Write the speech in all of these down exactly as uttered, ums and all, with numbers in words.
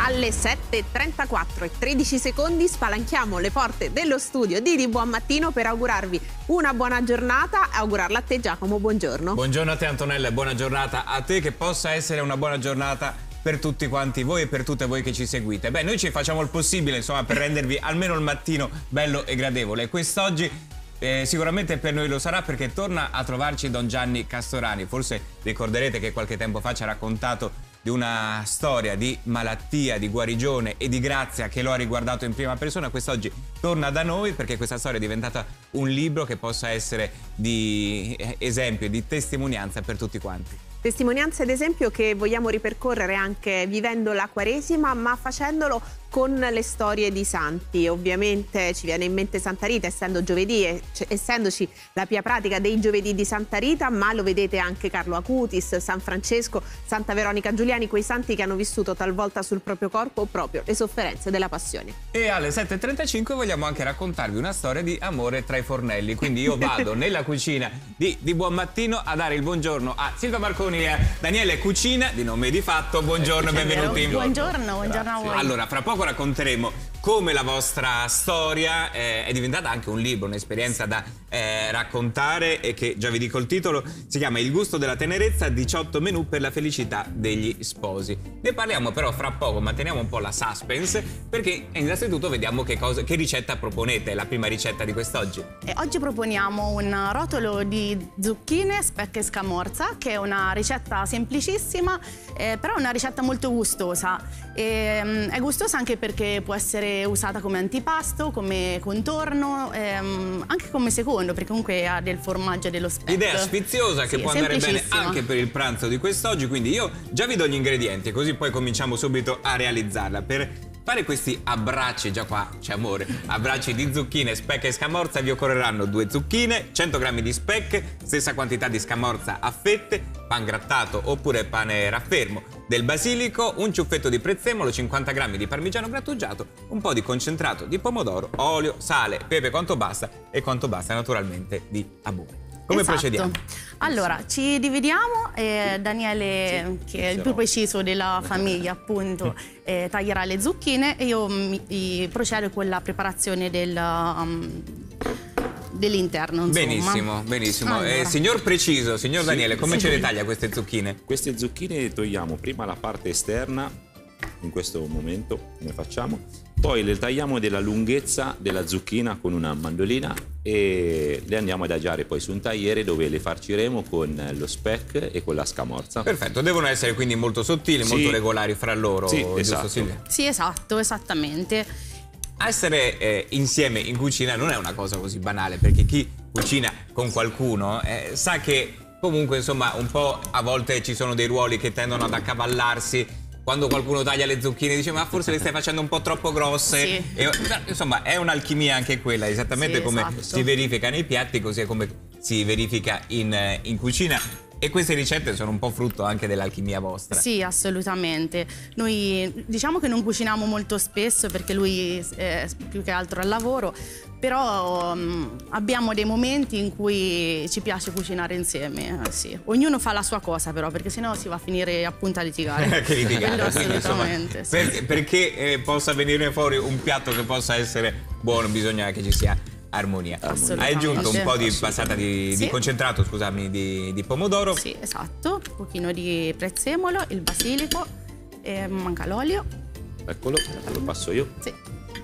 Alle sette e trentaquattro e tredici secondi spalanchiamo le porte dello studio di Di Buon Mattino per augurarvi una buona giornata e augurarla a te, Giacomo. Buongiorno. Buongiorno a te, Antonella, e buona giornata a te, che possa essere una buona giornata per tutti quanti voi e per tutte voi che ci seguite. Beh, noi ci facciamo il possibile, insomma, per rendervi almeno il mattino bello e gradevole. Quest'oggi eh, sicuramente per noi lo sarà, perché torna a trovarci Don Gianni Castorani. Forse ricorderete che qualche tempo fa ci ha raccontato di una storia di malattia, di guarigione e di grazia che lo ha riguardato in prima persona. Quest'oggi torna da noi perché questa storia è diventata un libro che possa essere di esempio e di testimonianza per tutti quanti. Testimonianza ed esempio che vogliamo ripercorrere anche vivendo la Quaresima, ma facendolo con le storie di santi. Ovviamente ci viene in mente Santa Rita, essendo giovedì e essendoci la pia pratica dei giovedì di Santa Rita, ma lo vedete anche Carlo Acutis, San Francesco, Santa Veronica Giuliani, quei santi che hanno vissuto talvolta sul proprio corpo proprio le sofferenze della passione. E alle sette e trentacinque vogliamo anche raccontarvi una storia di amore tra i fornelli, quindi io vado nella cucina di, di Buon Mattino a dare il buongiorno a Silvia Marconi e a Daniele Cucina, di nome di fatto. Buongiorno e benvenuti. Buongiorno, buongiorno a voi. Allora, fra poco racconteremo come la vostra storia eh, è diventata anche un libro, un'esperienza da eh, raccontare, e che già vi dico il titolo, si chiama Il gusto della tenerezza, diciotto menù per la felicità degli sposi. Ne parliamo però fra poco, manteniamo un po' la suspense, perché innanzitutto vediamo che, cosa, che ricetta proponete, la prima ricetta di quest'oggi. E oggi proponiamo un rotolo di zucchine, speck e scamorza, che è una ricetta semplicissima, eh, però è una ricetta molto gustosa. E, um, è gustosa anche perché può essere usata come antipasto, come contorno, ehm, anche come secondo, perché comunque ha del formaggio e dello speck. Idea sfiziosa che sì, può andare bene anche per il pranzo di quest'oggi, quindi io già vi do gli ingredienti, così poi cominciamo subito a realizzarla. Per fare questi abbracci, già qua c'è amore, abbracci di zucchine, speck e scamorza, vi occorreranno due zucchine, cento grammi di speck, stessa quantità di scamorza a fette, pan grattato oppure pane raffermo, del basilico, un ciuffetto di prezzemolo, cinquanta grammi di parmigiano grattugiato, un po' di concentrato di pomodoro, olio, sale, pepe quanto basta e quanto basta naturalmente di abube. Come esatto. procediamo? Allora, ci dividiamo e Daniele, sì, che è il più preciso della famiglia, appunto, eh, taglierà le zucchine e io mi, mi procedo con la preparazione del... Um, dell'interno, insomma. Benissimo, benissimo. Allora. Eh, signor Preciso, signor Sì, Daniele, come sì. ce le taglia queste zucchine? Queste zucchine togliamo prima la parte esterna, in questo momento come facciamo, poi le tagliamo della lunghezza della zucchina con una mandolina e le andiamo ad adagiare poi su un tagliere dove le farciremo con lo speck e con la scamorza. Perfetto, devono essere quindi molto sottili, sì. molto regolari fra loro, sì, giusto esatto. Silvia? Sì, esatto, esattamente. Essere eh, insieme in cucina non è una cosa così banale, perché chi cucina con qualcuno eh, sa che comunque insomma un po' a volte ci sono dei ruoli che tendono ad accavallarsi. Quando qualcuno taglia le zucchine dice ma forse le stai facendo un po' troppo grosse. Sì. E, insomma è un'alchimia anche quella, esattamente sì, come esatto. si verifica nei piatti, così è come si verifica in, in cucina. E queste ricette sono un po' frutto anche dell'alchimia vostra. Sì, assolutamente. Noi diciamo che non cuciniamo molto spesso perché lui è più che altro al lavoro, però um, abbiamo dei momenti in cui ci piace cucinare insieme. Eh, sì. Ognuno fa la sua cosa però, perché sennò si va a finire appunto a litigare. Che litigare, assolutamente. Insomma, sì. per, perché eh, possa venire fuori un piatto che possa essere buono bisogna che ci sia armonia. Hai aggiunto un po' di passata di, sì. di concentrato, scusami, di, di pomodoro. Sì, esatto, un pochino di prezzemolo, il basilico, e manca l'olio. Eccolo, lo passo io. Sì.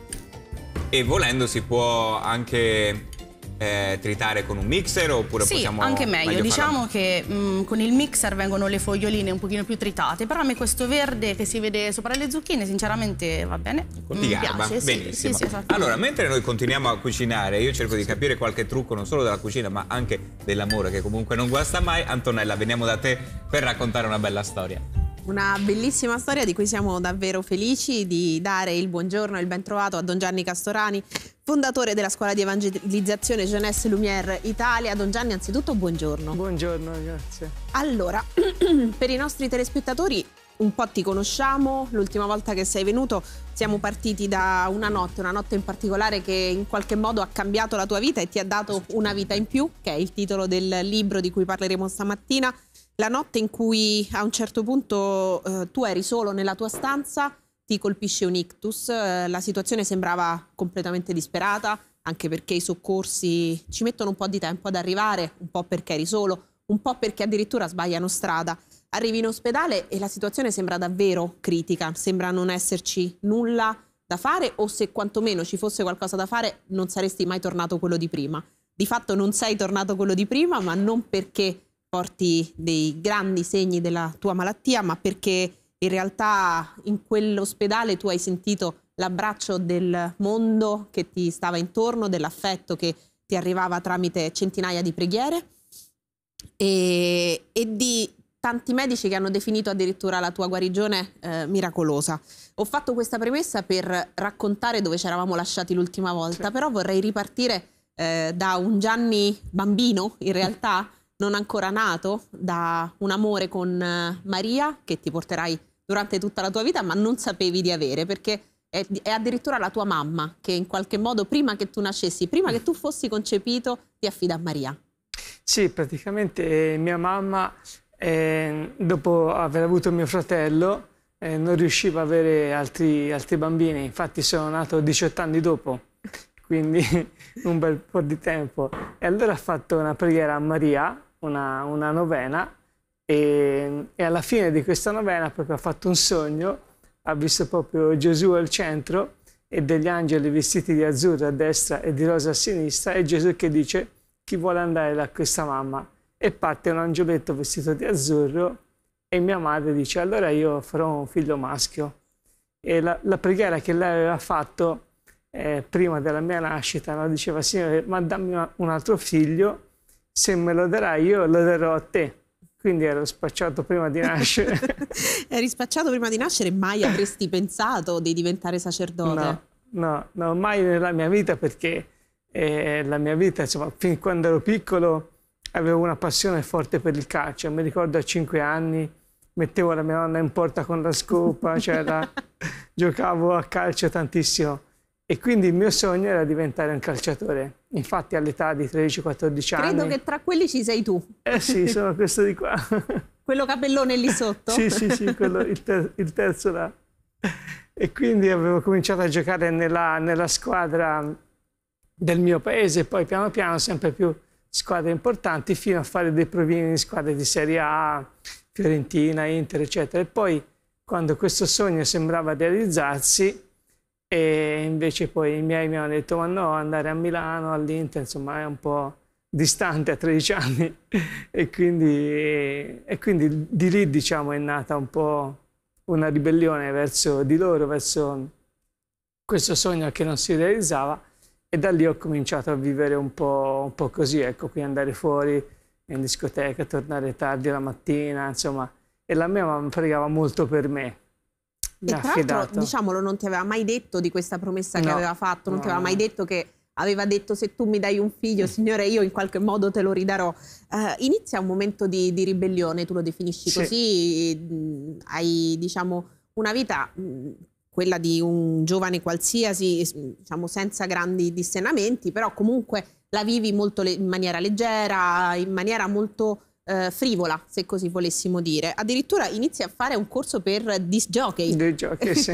E volendo si può anche eh, tritare con un mixer, oppure sì, possiamo anche meglio, meglio diciamo farlo... che mh, con il mixer vengono le foglioline un pochino più tritate, però a me questo verde che si vede sopra le zucchine sinceramente va bene, Di mi garba, piace, benissimo. sì, sì, sì, allora, mentre noi continuiamo a cucinare, io cerco di capire qualche trucco non solo della cucina ma anche dell'amore, che comunque non guasta mai. Antonella, veniamo da te per raccontare una bella storia. Una bellissima storia di cui siamo davvero felici di dare il buongiorno e il ben trovato a Don Gianni Castorani, fondatore della scuola di evangelizzazione Jeunesse Lumière Italia. Don Gianni, anzitutto buongiorno. Buongiorno, grazie. Allora, per i nostri telespettatori un po' ti conosciamo, l'ultima volta che sei venuto siamo partiti da una notte, una notte in particolare che in qualche modo ha cambiato la tua vita e ti ha dato una vita in più, che è il titolo del libro di cui parleremo stamattina. La notte in cui a un certo punto eh, tu eri solo nella tua stanza, ti colpisce un ictus, eh, la situazione sembrava completamente disperata, anche perché i soccorsi ci mettono un po' di tempo ad arrivare, un po' perché eri solo, un po' perché addirittura sbagliano strada. Arrivi in ospedale e la situazione sembra davvero critica, sembra non esserci nulla da fare, o se quantomeno ci fosse qualcosa da fare non saresti mai tornato quello di prima. Di fatto non sei tornato quello di prima, ma non perché porti dei grandi segni della tua malattia, ma perché in realtà in quell'ospedale tu hai sentito l'abbraccio del mondo che ti stava intorno, dell'affetto che ti arrivava tramite centinaia di preghiere e, e di tanti medici che hanno definito addirittura la tua guarigione eh, miracolosa. Ho fatto questa premessa per raccontare dove ci eravamo lasciati l'ultima volta, sì. Però vorrei ripartire eh, da un Gianni bambino, in realtà non ancora nato, da un amore con eh, Maria che ti porterai durante tutta la tua vita, ma non sapevi di avere, perché è, è addirittura la tua mamma che in qualche modo, prima che tu nascessi, prima che tu fossi concepito, ti affida a Maria. Sì, praticamente eh, mia mamma, eh, dopo aver avuto mio fratello, eh, non riusciva a avere altri, altri bambini. Infatti sono nato diciotto anni dopo, quindi un bel po' di tempo. E allora ha fatto una preghiera a Maria, una, una novena, e, e alla fine di questa novena proprio ha fatto un sogno, ha visto proprio Gesù al centro e degli angeli vestiti di azzurro a destra e di rosa a sinistra, e Gesù che dice: chi vuole andare da questa mamma? E parte un angioletto vestito di azzurro e mia madre dice: allora io farò un figlio maschio. E la, la preghiera che lei aveva fatto eh, prima della mia nascita, no? Diceva: Signore, ma dammi una, un altro figlio, se me lo darai io lo darò a te. Quindi ero spacciato prima di nascere. Eri spacciato prima di nascere, mai avresti pensato di diventare sacerdote? No, no, no, mai nella mia vita, perché eh, la mia vita, insomma, fin quando ero piccolo avevo una passione forte per il calcio. Mi ricordo a cinque anni mettevo la mia nonna in porta con la scopa, cioè la, giocavo a calcio tantissimo. E quindi il mio sogno era diventare un calciatore. Infatti all'età di tredici quattordici anni... Credo che tra quelli ci sei tu. Eh sì, sono questo di qua. Quello capellone lì sotto? Sì, sì, sì, quello, il, ter il terzo là. E quindi avevo cominciato a giocare nella, nella squadra del mio paese, poi piano piano sempre più squadre importanti, fino a fare dei provini in squadre di Serie A, Fiorentina, Inter, eccetera. E poi, quando questo sogno sembrava realizzarsi, e invece poi i miei mi hanno detto: ma no, andare a Milano, all'Inter, insomma è un po' distante a tredici anni. E quindi, e quindi di lì, diciamo, è nata un po' una ribellione verso di loro, verso questo sogno che non si realizzava, e da lì ho cominciato a vivere un po', un po' così, ecco, qui andare fuori in discoteca, tornare tardi la mattina, insomma, e la mia mamma pregava molto per me. E tra l'altro, diciamolo, non ti aveva mai detto di questa promessa che no, aveva fatto, non no, ti aveva mai detto che aveva detto: se tu mi dai un figlio, Signore, io in qualche modo te lo ridarò. Uh, inizia un momento di, di ribellione, tu lo definisci sì. così, mh, hai, diciamo, una vita, mh, quella di un giovane qualsiasi, diciamo, senza grandi dissennamenti, però comunque la vivi molto in maniera leggera, in maniera molto... Uh, frivola, se così volessimo dire. Addirittura inizi a fare un corso per disc jockey. Disc jockey, sì.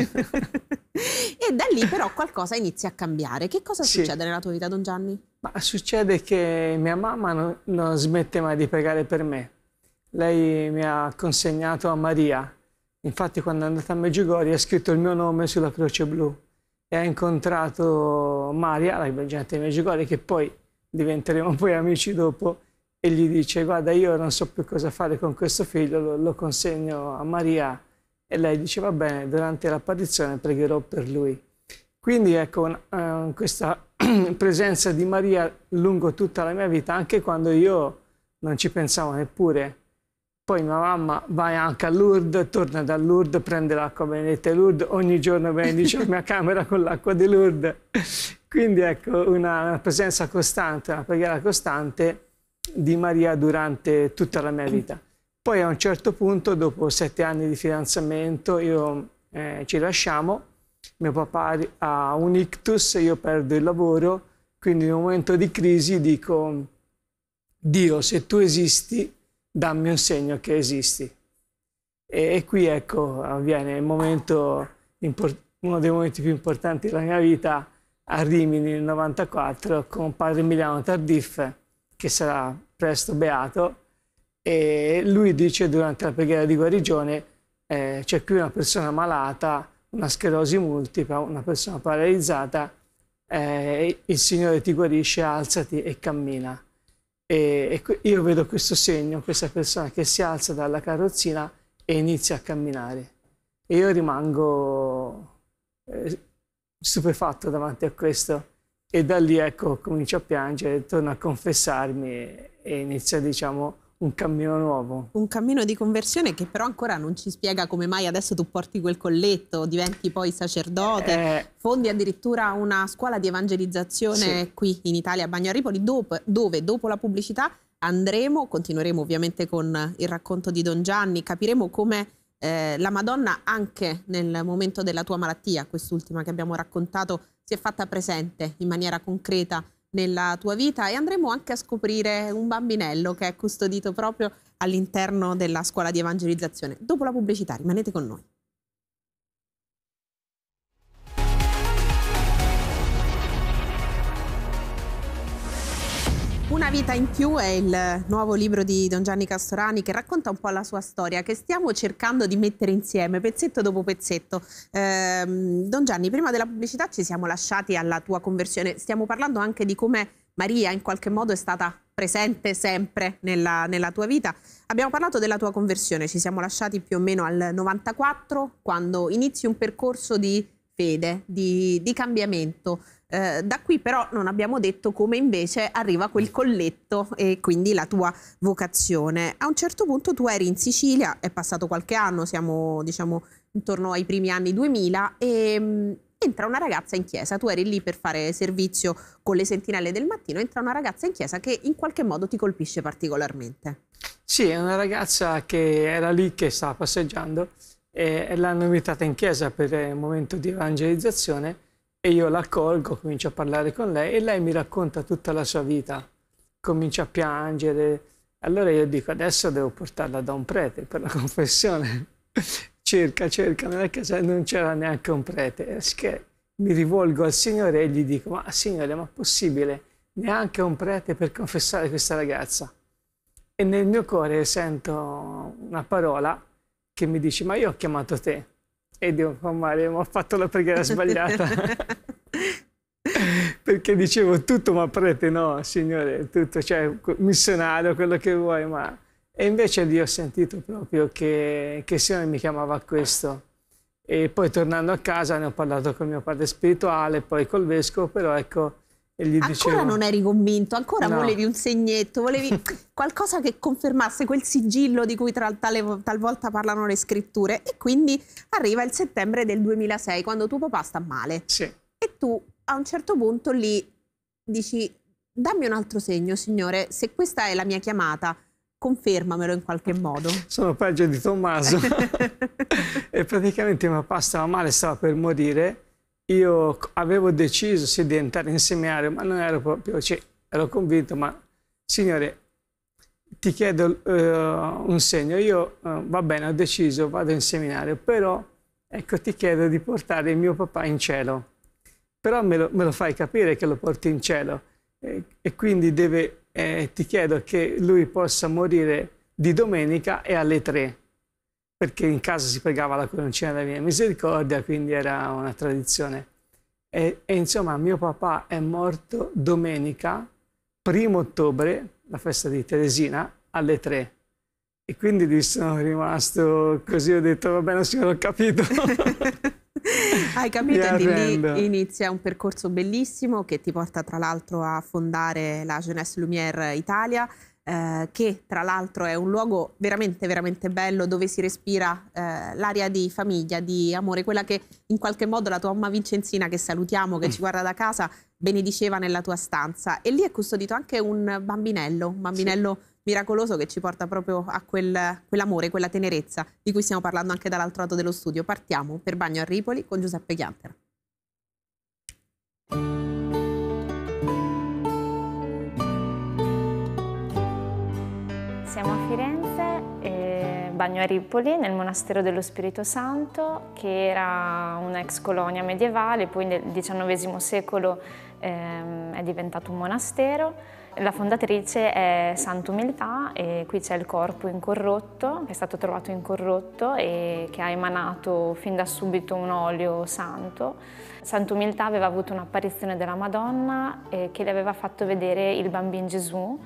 E da lì però qualcosa inizia a cambiare. Che cosa sì. succede nella tua vita, Don Gianni? Ma succede che mia mamma non, non smette mai di pregare per me. Lei mi ha consegnato a Maria. Infatti, quando è andata a Medjugorje ha scritto il mio nome sulla croce blu e ha incontrato Maria, la reggente di Medjugorje, che poi diventeremo poi amici dopo, e gli dice: guarda, io non so più cosa fare con questo figlio, lo, lo consegno a Maria. E lei dice: va bene, durante l'apparizione pregherò per lui. Quindi ecco, uh, questa presenza di Maria lungo tutta la mia vita, anche quando io non ci pensavo neppure. Poi mia mamma va anche a Lourdes, torna da Lourdes, prende l'acqua benedetta di Lourdes, ogni giorno benedice la mia camera con l'acqua di Lourdes. Quindi ecco, una, una presenza costante, una preghiera costante di Maria durante tutta la mia vita. Poi a un certo punto, dopo sette anni di fidanzamento, io, eh, ci lasciamo, mio papà ha un ictus, io perdo il lavoro, quindi in un momento di crisi dico: Dio, se tu esisti, dammi un segno che esisti. E, e qui ecco avviene il momento uno dei momenti più importanti della mia vita, a Rimini nel novantaquattro con padre Emiliano Tardif, che sarà presto beato, e lui dice durante la preghiera di guarigione eh, c'è qui una persona malata, una sclerosi multipla, una persona paralizzata, eh, il Signore ti guarisce, alzati e cammina. E, e io vedo questo segno, questa persona che si alza dalla carrozzina e inizia a camminare. E io rimango eh, stupefatto davanti a questo, e da lì ecco comincio a piangere, torno a confessarmi e, e inizia, diciamo, un cammino nuovo. Un cammino di conversione che però ancora non ci spiega come mai adesso tu porti quel colletto, diventi poi sacerdote, Eh, fondi addirittura una scuola di evangelizzazione sì. qui in Italia, a Bagno a Ripoli, dove, dove dopo la pubblicità andremo, continueremo ovviamente con il racconto di Don Gianni, capiremo come eh, la Madonna anche nel momento della tua malattia, quest'ultima che abbiamo raccontato, si è fatta presente in maniera concreta nella tua vita, e andremo anche a scoprire un bambinello che è custodito proprio all'interno della scuola di evangelizzazione. Dopo la pubblicità, rimanete con noi. Una vita in più è il nuovo libro di Don Gianni Castorani, che racconta un po' la sua storia, che stiamo cercando di mettere insieme pezzetto dopo pezzetto. Ehm, Don Gianni, prima della pubblicità ci siamo lasciati alla tua conversione. Stiamo parlando anche di come Maria in qualche modo è stata presente sempre nella, nella tua vita. Abbiamo parlato della tua conversione, ci siamo lasciati più o meno al novantaquattro, quando inizi un percorso di fede, di, di cambiamento. Eh, da qui però non abbiamo detto come invece arriva quel colletto e quindi la tua vocazione. A un certo punto tu eri in Sicilia, è passato qualche anno, siamo diciamo intorno ai primi anni duemila, e mh, entra una ragazza in chiesa. Tu eri lì per fare servizio con le sentinelle del mattino, entra una ragazza in chiesa che in qualche modo ti colpisce particolarmente. Sì, è una ragazza che era lì, che stava passeggiando, e l'hanno invitata in chiesa per un momento di evangelizzazione, e io la accolgo, comincio a parlare con lei e lei mi racconta tutta la sua vita, comincia a piangere. Allora io dico, adesso devo portarla da un prete per la confessione. cerca, cerca, nella chiesa non c'era neanche un prete. Che mi rivolgo al Signore e gli dico, ma Signore, ma è possibile neanche un prete per confessare questa ragazza? E nel mio cuore sento una parola che mi dice, ma io ho chiamato te. E dico, oh Maria, ma ho fatto la preghiera sbagliata. Perché dicevo tutto, ma prete no, Signore, tutto, cioè missionario, quello che vuoi, ma... E invece lì ho sentito proprio che, che il Signore mi chiamava a questo. E poi tornando a casa ne ho parlato con mio padre spirituale, poi col vescovo, però ecco... E gli ancora dicevo, non eri convinto, ancora no. volevi un segnetto, volevi qualcosa che confermasse quel sigillo di cui tra, tale, talvolta parlano le scritture, e quindi arriva il settembre del duemilasei, quando tuo papà sta male. Sì. E tu a un certo punto lì dici, dammi un altro segno, Signore, se questa è la mia chiamata, confermamelo in qualche modo. Sono peggio di Tommaso. E praticamente mio papà stava male, stava per morire. Io avevo deciso sì, di entrare in seminario, ma non ero proprio, cioè, ero convinto, ma Signore, ti chiedo uh, un segno. Io, uh, va bene, ho deciso, vado in seminario, però, ecco, ti chiedo di portare mio papà in cielo. Però me lo, me lo fai capire che lo porti in cielo. E, e quindi deve, eh, ti chiedo che lui possa morire di domenica e alle tre. Perché in casa si pregava la coroncina della Divina Misericordia, quindi era una tradizione. E, e insomma mio papà è morto domenica, primo ottobre, la festa di Teresina, alle tre. E quindi lì sono rimasto così, ho detto, va bene, signore, ho capito. Hai capito? E di lì inizia un percorso bellissimo che ti porta tra l'altro a fondare la Jeunesse Lumière Italia, Eh, che tra l'altro è un luogo veramente veramente bello, dove si respira eh, l'aria di famiglia, di amore, quella che in qualche modo la tua mamma Vincenzina, che salutiamo, che ci guarda da casa, benediceva nella tua stanza. E lì è custodito anche un bambinello, un bambinello sì. miracoloso, che ci porta proprio a quel, quell'amore, quella tenerezza di cui stiamo parlando anche dall'altro lato dello studio. Partiamo per Bagno a Ripoli con Giuseppe Chiantera. Siamo a Firenze e Bagno a Ripoli, nel monastero dello Spirito Santo, che era un'ex colonia medievale, poi nel diciannovesimo secolo ehm, è diventato un monastero. La fondatrice è Sant'Umiltà e qui c'è il corpo incorrotto, che è stato trovato incorrotto e che ha emanato fin da subito un olio santo. Sant'Umiltà aveva avuto un'apparizione della Madonna eh, che le aveva fatto vedere il bambino Gesù,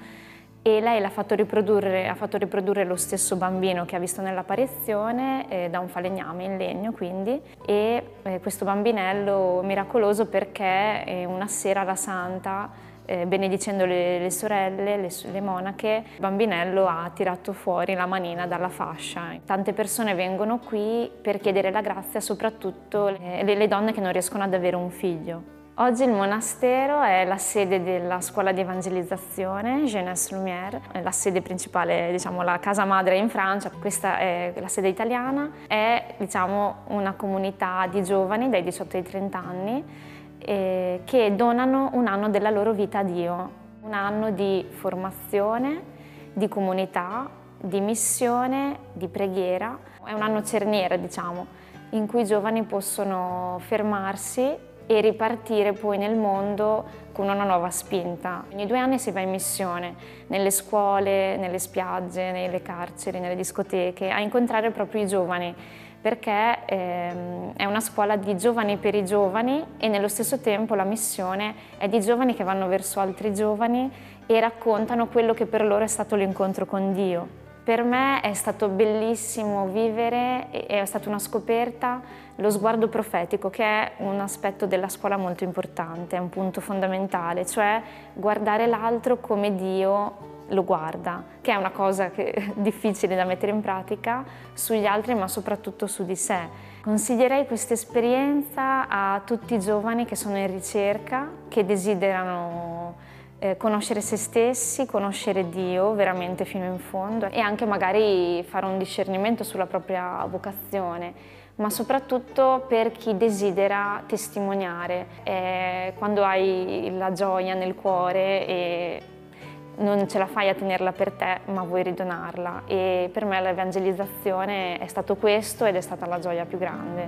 e lei l'ha fatto riprodurre, ha fatto riprodurre lo stesso bambino che ha visto nell'apparizione eh, da un falegname in legno, quindi, e eh, questo bambinello miracoloso perché eh, una sera la santa, Eh, benedicendo le, le sorelle, le, le monache, il bambinello ha tirato fuori la manina dalla fascia. Tante persone vengono qui per chiedere la grazia, soprattutto le, le donne che non riescono ad avere un figlio. Oggi il monastero è la sede della scuola di evangelizzazione Jeunesse Lumière, è la sede principale, diciamo la casa madre in Francia, questa è la sede italiana, è diciamo una comunità di giovani dai diciotto ai trenta anni Eh, che donano un anno della loro vita a Dio, un anno di formazione, di comunità, di missione, di preghiera. È un anno cerniera, diciamo, in cui i giovani possono fermarsi e ripartire poi nel mondo con una nuova spinta. Ogni due anni si va in missione, nelle scuole, nelle spiagge, nelle carceri, nelle discoteche, a incontrare proprio i giovani, perché ehm, è una scuola di giovani per i giovani e nello stesso tempo la missione è di giovani che vanno verso altri giovani e raccontano quello che per loro è stato l'incontro con Dio. Per me è stato bellissimo vivere, è stata una scoperta, lo sguardo profetico, che è un aspetto della scuola molto importante, è un punto fondamentale, cioè guardare l'altro come Dio lo guarda, che è una cosa che è difficile da mettere in pratica sugli altri, ma soprattutto su di sé. Consiglierei questa esperienza a tutti i giovani che sono in ricerca, che desiderano eh, conoscere se stessi, conoscere Dio veramente fino in fondo e anche magari fare un discernimento sulla propria vocazione, ma soprattutto per chi desidera testimoniare, eh, quando hai la gioia nel cuore e non ce la fai a tenerla per te, ma vuoi ridonarla. E per me l'evangelizzazione è stato questo ed è stata la gioia più grande.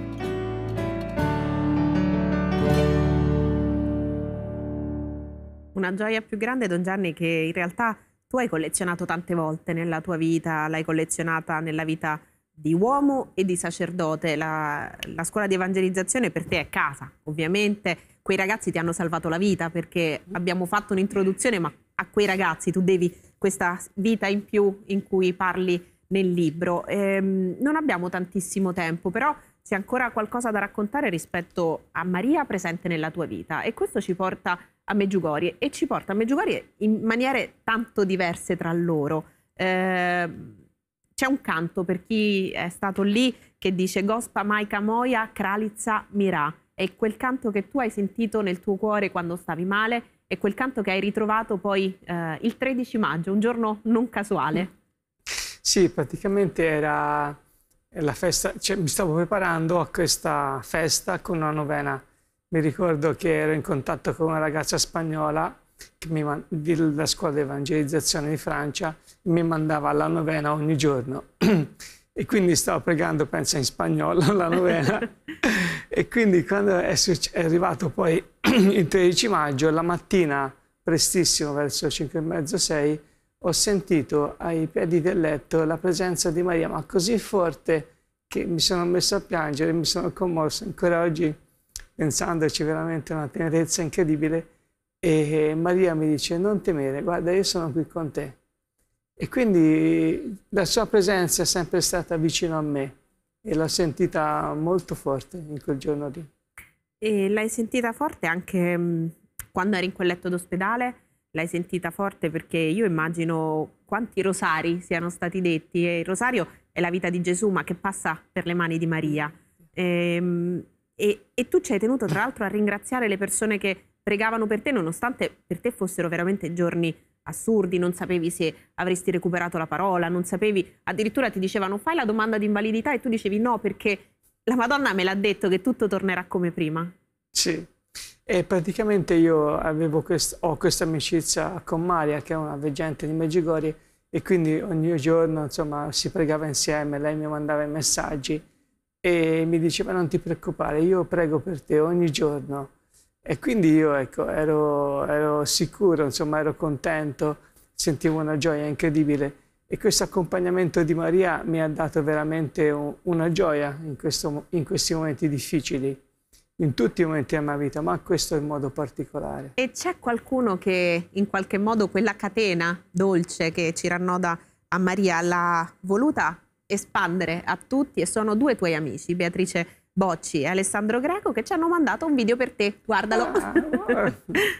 Una gioia più grande, Don Gianni, che in realtà tu hai collezionato tante volte nella tua vita, l'hai collezionata nella vita di uomo e di sacerdote. La, la scuola di evangelizzazione per te è casa, ovviamente. Quei ragazzi ti hanno salvato la vita perché abbiamo fatto un'introduzione, ma a quei ragazzi tu devi questa vita in più in cui parli nel libro. Ehm, non abbiamo tantissimo tempo, però c'è ancora qualcosa da raccontare rispetto a Maria presente nella tua vita, e questo ci porta a Medjugorje e ci porta a Medjugorje in maniere tanto diverse tra loro. Ehm, c'è un canto, per chi è stato lì, che dice Gospa Majka Moja Kraljica Mira. È quel canto che tu hai sentito nel tuo cuore quando stavi male, è quel canto che hai ritrovato poi eh, il tredici maggio, un giorno non casuale. Sì, praticamente era la festa, cioè, mi stavo preparando a questa festa con una novena. Mi ricordo che ero in contatto con una ragazza spagnola che mi, della scuola di evangelizzazione di Francia, mi mandava alla novena ogni giorno. E quindi stavo pregando, penso, in spagnolo la novena. E quindi quando è, è arrivato poi il tredici maggio, la mattina prestissimo, verso cinque e mezzo, sei, ho sentito ai piedi del letto la presenza di Maria, ma così forte che mi sono messo a piangere, mi sono commosso. Ancora oggi, pensandoci, veramente una tenerezza incredibile. E Maria mi dice: non temere, guarda, io sono qui con te. E quindi la sua presenza è sempre stata vicino a me e l'ho sentita molto forte in quel giorno lì. E l'hai sentita forte anche mh, quando eri in quel letto d'ospedale? L'hai sentita forte perché io immagino quanti rosari siano stati detti, e il rosario è la vita di Gesù, ma che passa per le mani di Maria. E, e, e tu ci hai tenuto tra l'altro a ringraziare le persone che pregavano per te, nonostante per te fossero veramente giorni assurdi, non sapevi se avresti recuperato la parola, non sapevi, addirittura ti dicevano fai la domanda di invalidità e tu dicevi no, perché la Madonna me l'ha detto che tutto tornerà come prima. Sì, e praticamente io avevo quest- ho questa amicizia con Maria, che è una veggente di Medjugorje, e quindi ogni giorno insomma si pregava insieme, lei mi mandava i messaggi e mi diceva non ti preoccupare, io prego per te ogni giorno. E quindi io ecco, ero, ero sicuro, insomma ero contento, sentivo una gioia incredibile e questo accompagnamento di Maria mi ha dato veramente un, una gioia in, questo, in questi momenti difficili, in tutti i momenti della mia vita, ma questo in modo particolare. E c'è qualcuno che in qualche modo quella catena dolce che ci rannoda a Maria l'ha voluta espandere a tutti, e sono due tuoi amici, Beatrice Bocci e Alessandro Greco, che ci hanno mandato un video per te, guardalo. Ah,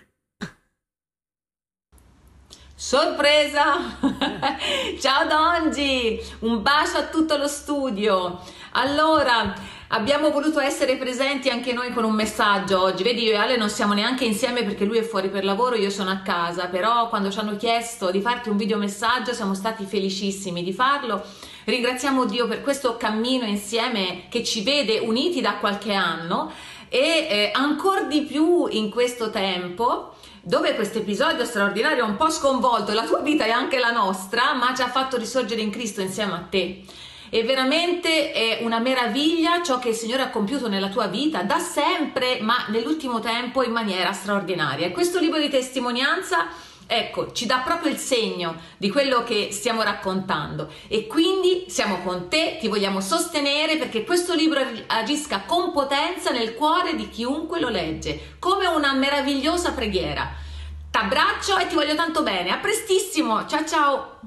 sorpresa! Ciao Dongi, un bacio a tutto lo studio. Allora, abbiamo voluto essere presenti anche noi con un messaggio oggi. Vedi, io e Ale non siamo neanche insieme perché lui è fuori per lavoro, io sono a casa, però quando ci hanno chiesto di farti un videomessaggio siamo stati felicissimi di farlo. Ringraziamo Dio per questo cammino insieme che ci vede uniti da qualche anno e eh, ancora di più in questo tempo dove questo episodio straordinario ha un po' sconvolto la tua vita e anche la nostra, ma ci ha fatto risorgere in Cristo insieme a te. E veramente è una meraviglia ciò che il Signore ha compiuto nella tua vita da sempre, ma nell'ultimo tempo in maniera straordinaria. E questo libro di testimonianza, ecco, ci dà proprio il segno di quello che stiamo raccontando e quindi siamo con te, ti vogliamo sostenere perché questo libro agisca con potenza nel cuore di chiunque lo legge, come una meravigliosa preghiera. T'abbraccio e ti voglio tanto bene, a prestissimo, ciao ciao!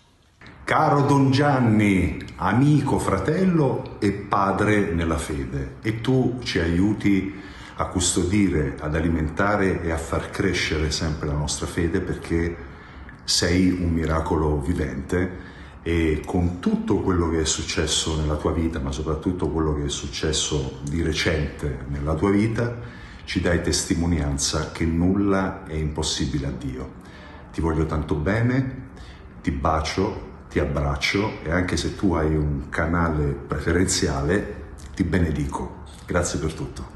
Caro Don Gianni, amico, fratello e padre nella fede, e tu ci aiuti a custodire, ad alimentare e a far crescere sempre la nostra fede perché sei un miracolo vivente e con tutto quello che è successo nella tua vita, ma soprattutto quello che è successo di recente nella tua vita, ci dai testimonianza che nulla è impossibile a Dio. Ti voglio tanto bene, ti bacio, ti abbraccio e anche se tu hai un canale preferenziale ti benedico. Grazie per tutto.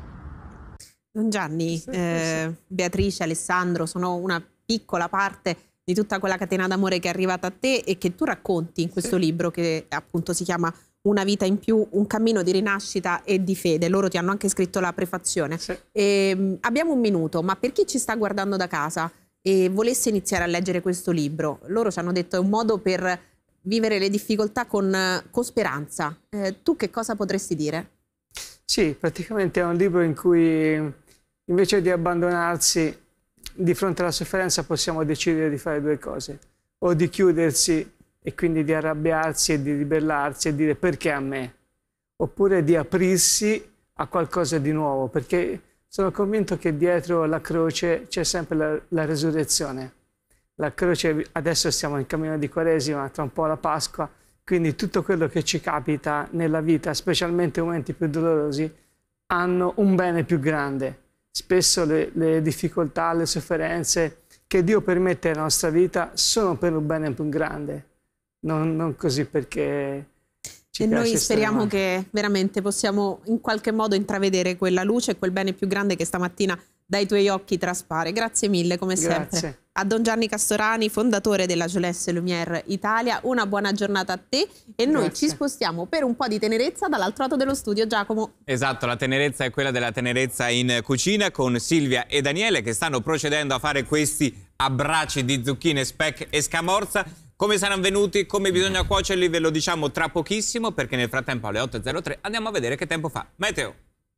Don Gianni, eh, Beatrice, Alessandro sono una piccola parte di tutta quella catena d'amore che è arrivata a te e che tu racconti in questo sì. libro che appunto si chiama Una vita in più, un cammino di rinascita e di fede. Loro ti hanno anche scritto la prefazione. Sì. E, abbiamo un minuto, ma per chi ci sta guardando da casa e volesse iniziare a leggere questo libro, loro ci hanno detto è un modo per vivere le difficoltà con, con speranza. Eh, tu che cosa potresti dire? Sì, praticamente è un libro in cui invece di abbandonarsi di fronte alla sofferenza possiamo decidere di fare due cose, o di chiudersi e quindi di arrabbiarsi e di ribellarsi e dire perché a me, oppure di aprirsi a qualcosa di nuovo, perché sono convinto che dietro la croce c'è sempre la, la resurrezione. La croce, adesso stiamo in cammino di Quaresima, tra un po' la Pasqua, quindi tutto quello che ci capita nella vita, specialmente i momenti più dolorosi, hanno un bene più grande. Spesso le, le difficoltà, le sofferenze che Dio permette nella nostra vita sono per un bene più grande, non, non così perché ci e piace noi speriamo male. Che veramente possiamo in qualche modo intravedere quella luce e quel bene più grande che stamattina dai tuoi occhi traspare. Grazie mille come Grazie. sempre. A Don Gianni Castorani, fondatore della Jeunesse Lumière Italia, una buona giornata a te e noi Grazie. ci spostiamo per un po' di tenerezza dall'altro lato dello studio. Giacomo. Esatto, la tenerezza è quella della tenerezza in cucina con Silvia e Daniele che stanno procedendo a fare questi abbracci di zucchine, speck e scamorza. Come saranno venuti, come bisogna cuocerli ve lo diciamo tra pochissimo perché nel frattempo alle otto e zero tre andiamo a vedere che tempo fa. Meteo.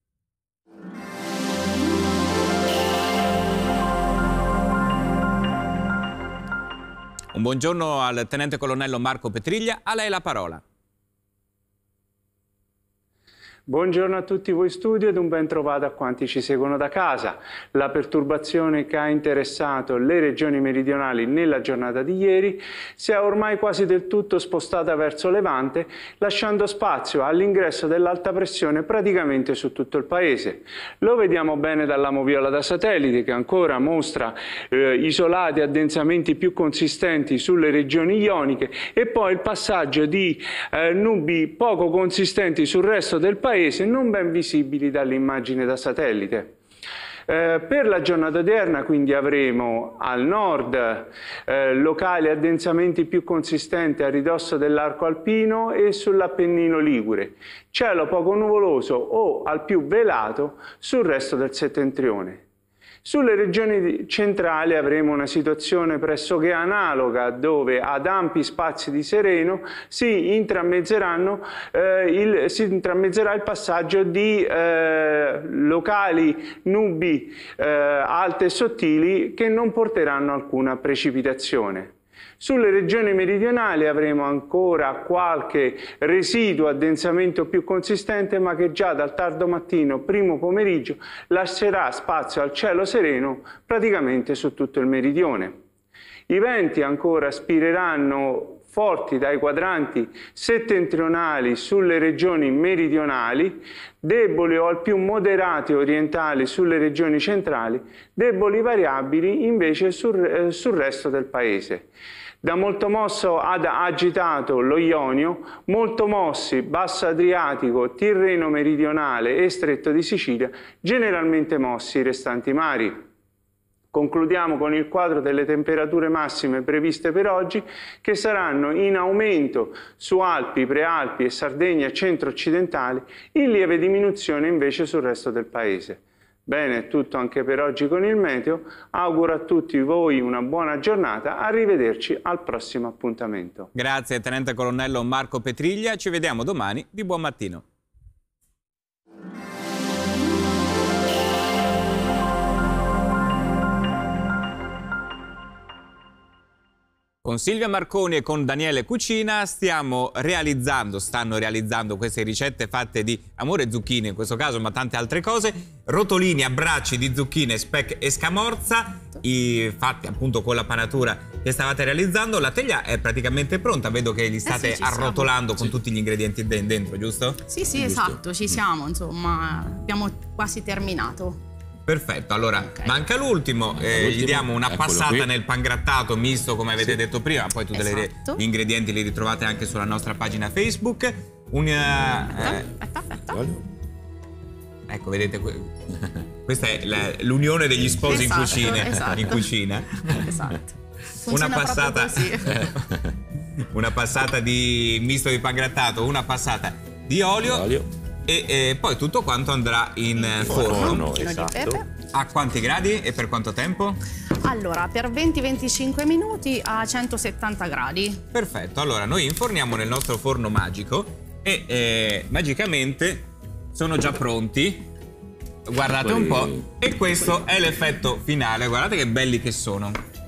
Un buongiorno al tenente colonnello Marco Petriglia, a lei la parola. Buongiorno a tutti voi studio ed un ben trovato a quanti ci seguono da casa. La perturbazione che ha interessato le regioni meridionali nella giornata di ieri si è ormai quasi del tutto spostata verso Levante, lasciando spazio all'ingresso dell'alta pressione praticamente su tutto il paese. Lo vediamo bene dalla moviola da satellite che ancora mostra eh, isolati addensamenti più consistenti sulle regioni ioniche e poi il passaggio di eh, nubi poco consistenti sul resto del paese non ben visibili dall'immagine da satellite. Eh, per la giornata odierna quindi avremo al nord eh, locali addensamenti più consistenti a ridosso dell'arco alpino e sull'Appennino ligure, cielo poco nuvoloso o al più velato sul resto del settentrione. Sulle regioni centrali avremo una situazione pressoché analoga, dove ad ampi spazi di sereno si, intramezzeranno, eh, il, si intramezzerà il passaggio di eh, locali nubi eh, alte e sottili che non porteranno alcuna precipitazione. Sulle regioni meridionali avremo ancora qualche residuo addensamento più consistente, ma che già dal tardo mattino, primo pomeriggio, lascerà spazio al cielo sereno praticamente su tutto il meridione. I venti ancora spireranno forti dai quadranti settentrionali sulle regioni meridionali, deboli o al più moderati orientali sulle regioni centrali, deboli variabili invece sul, eh, sul resto del paese. Da molto mosso ad agitato lo Ionio, molto mossi Basso Adriatico, Tirreno meridionale e Stretto di Sicilia, generalmente mossi i restanti mari. Concludiamo con il quadro delle temperature massime previste per oggi, che saranno in aumento su Alpi, Prealpi e Sardegna centro-occidentali, in lieve diminuzione invece sul resto del paese. Bene, è tutto anche per oggi con il meteo. Auguro a tutti voi una buona giornata. Arrivederci al prossimo appuntamento. Grazie, Tenente Colonnello Marco Petriglia. Ci vediamo domani. Di buon mattino. Con Silvia Marconi e con Daniele Cucina stiamo realizzando, stanno realizzando queste ricette fatte di amore e zucchine in questo caso, ma tante altre cose, rotolini, abbracci di zucchine, speck e scamorza, i, fatti appunto con la panatura che stavate realizzando. La teglia è praticamente pronta, vedo che li state eh sì, arrotolando con sì. tutti gli ingredienti dentro, giusto? Sì, sì, giusto. Esatto, ci siamo, insomma, abbiamo quasi terminato. Perfetto, allora okay. manca l'ultimo, eh, gli diamo una passata qui. nel pangrattato misto come avete sì. detto prima, poi tutti esatto. gli ingredienti li ritrovate anche sulla nostra pagina Facebook. Un, aspetta, eh, aspetta, aspetta. Ecco, vedete, questa è l'unione degli sposi esatto, in cucina. Esatto. In cucina. Esatto. Una passata, una passata di misto di pangrattato, una passata di olio. olio. E, e poi tutto quanto andrà in forno. forno esatto. A quanti gradi e per quanto tempo? Allora, per venti venticinque minuti a centosettanta gradi. Perfetto, allora noi inforniamo nel nostro forno magico e eh, magicamente sono già pronti. Guardate un po'. E questo è l'effetto finale, guardate che belli che sono.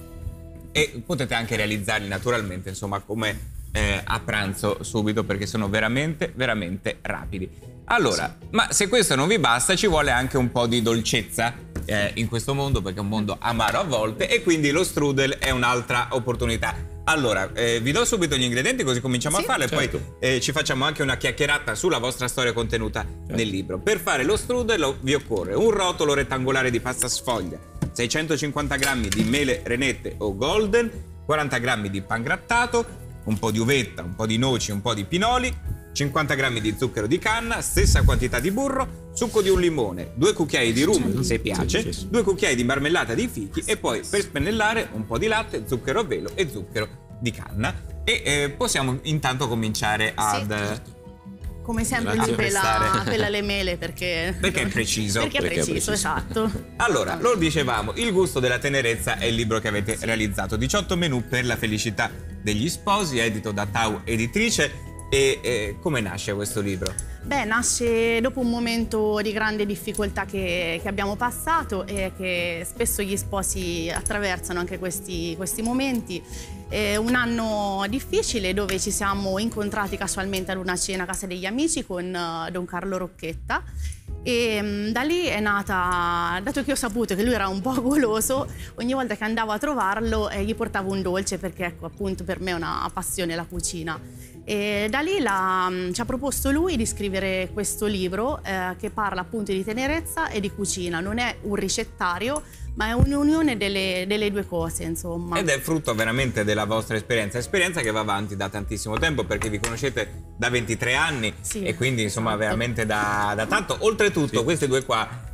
E potete anche realizzarli naturalmente, insomma, come eh, a pranzo subito, perché sono veramente, veramente rapidi. Allora, ma se questo non vi basta, ci vuole anche un po' di dolcezza eh, in questo mondo, perché è un mondo amaro a volte, e quindi lo strudel è un'altra opportunità. Allora, eh, vi do subito gli ingredienti così cominciamo sì, a farlo e certo. poi eh, ci facciamo anche una chiacchierata sulla vostra storia contenuta certo. nel libro. Per fare lo strudel vi occorre un rotolo rettangolare di pasta sfoglia, seicentocinquanta grammi di mele renette o golden, quaranta grammi di pangrattato, un po' di uvetta, un po' di noci, un po' di pinoli, cinquanta grammi di zucchero di canna, stessa quantità di burro, succo di un limone, due cucchiai di rum se piace, due cucchiai di marmellata di fichi e poi per spennellare un po' di latte, zucchero a velo e zucchero di canna. E eh, possiamo intanto cominciare ad... Sì. Come sempre lui pela, pela le mele perché... Perché è preciso. Perché è preciso, perché è preciso. Esatto. Allora, lo dicevamo, Il gusto della tenerezza è il libro che avete sì. realizzato. diciotto menù per la felicità degli sposi, edito da Tau Editrice. E eh, come nasce questo libro? Beh, nasce dopo un momento di grande difficoltà che, che abbiamo passato e che spesso gli sposi attraversano anche questi, questi momenti. È un anno difficile dove ci siamo incontrati casualmente ad una cena a casa degli amici con uh, Don Carlo Rocchetta e um, da lì è nata, dato che ho saputo che lui era un po' goloso, ogni volta che andavo a trovarlo eh, gli portavo un dolce perché ecco appunto per me è una passione la cucina. E da lì la, ci ha proposto lui di scrivere questo libro eh, che parla appunto di tenerezza e di cucina. Non è un ricettario, ma è un'unione delle, delle due cose, insomma. Ed è frutto veramente della vostra esperienza, esperienza che va avanti da tantissimo tempo, perché vi conoscete da ventitré anni sì, e quindi insomma esatto. veramente da, da tanto. Oltretutto sì. queste due qua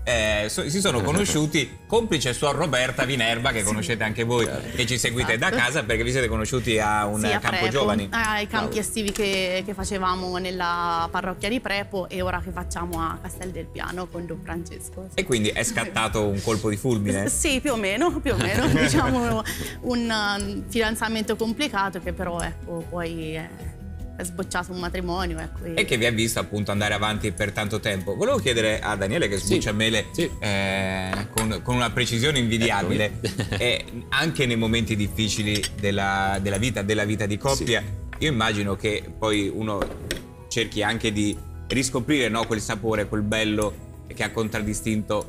eh, so, si sono conosciuti complice Suor Roberta Vinerva, che sì. conoscete anche voi, che ci seguite esatto. da casa, perché vi siete conosciuti a un sì, a campo Prepo, giovani. Ai campi estivi che, che facevamo nella parrocchia di Prepo e ora che facciamo a Castel del Piano con Don Francesco. Sì. E quindi è scattato un colpo di fulmine? Sì, più o meno, più o meno. Diciamo un uh, fidanzamento complicato che però ecco poi è, è sbocciato un matrimonio. Ecco, e... e che vi ha visto appunto andare avanti per tanto tempo. Volevo chiedere a Daniele, che sbuccia sì. mele sì. Eh, con, con una precisione invidiabile, eh, anche nei momenti difficili della, della vita, della vita di coppia, sì. io immagino che poi uno cerchi anche di riscoprire, no, quel sapore, quel bello che ha contraddistinto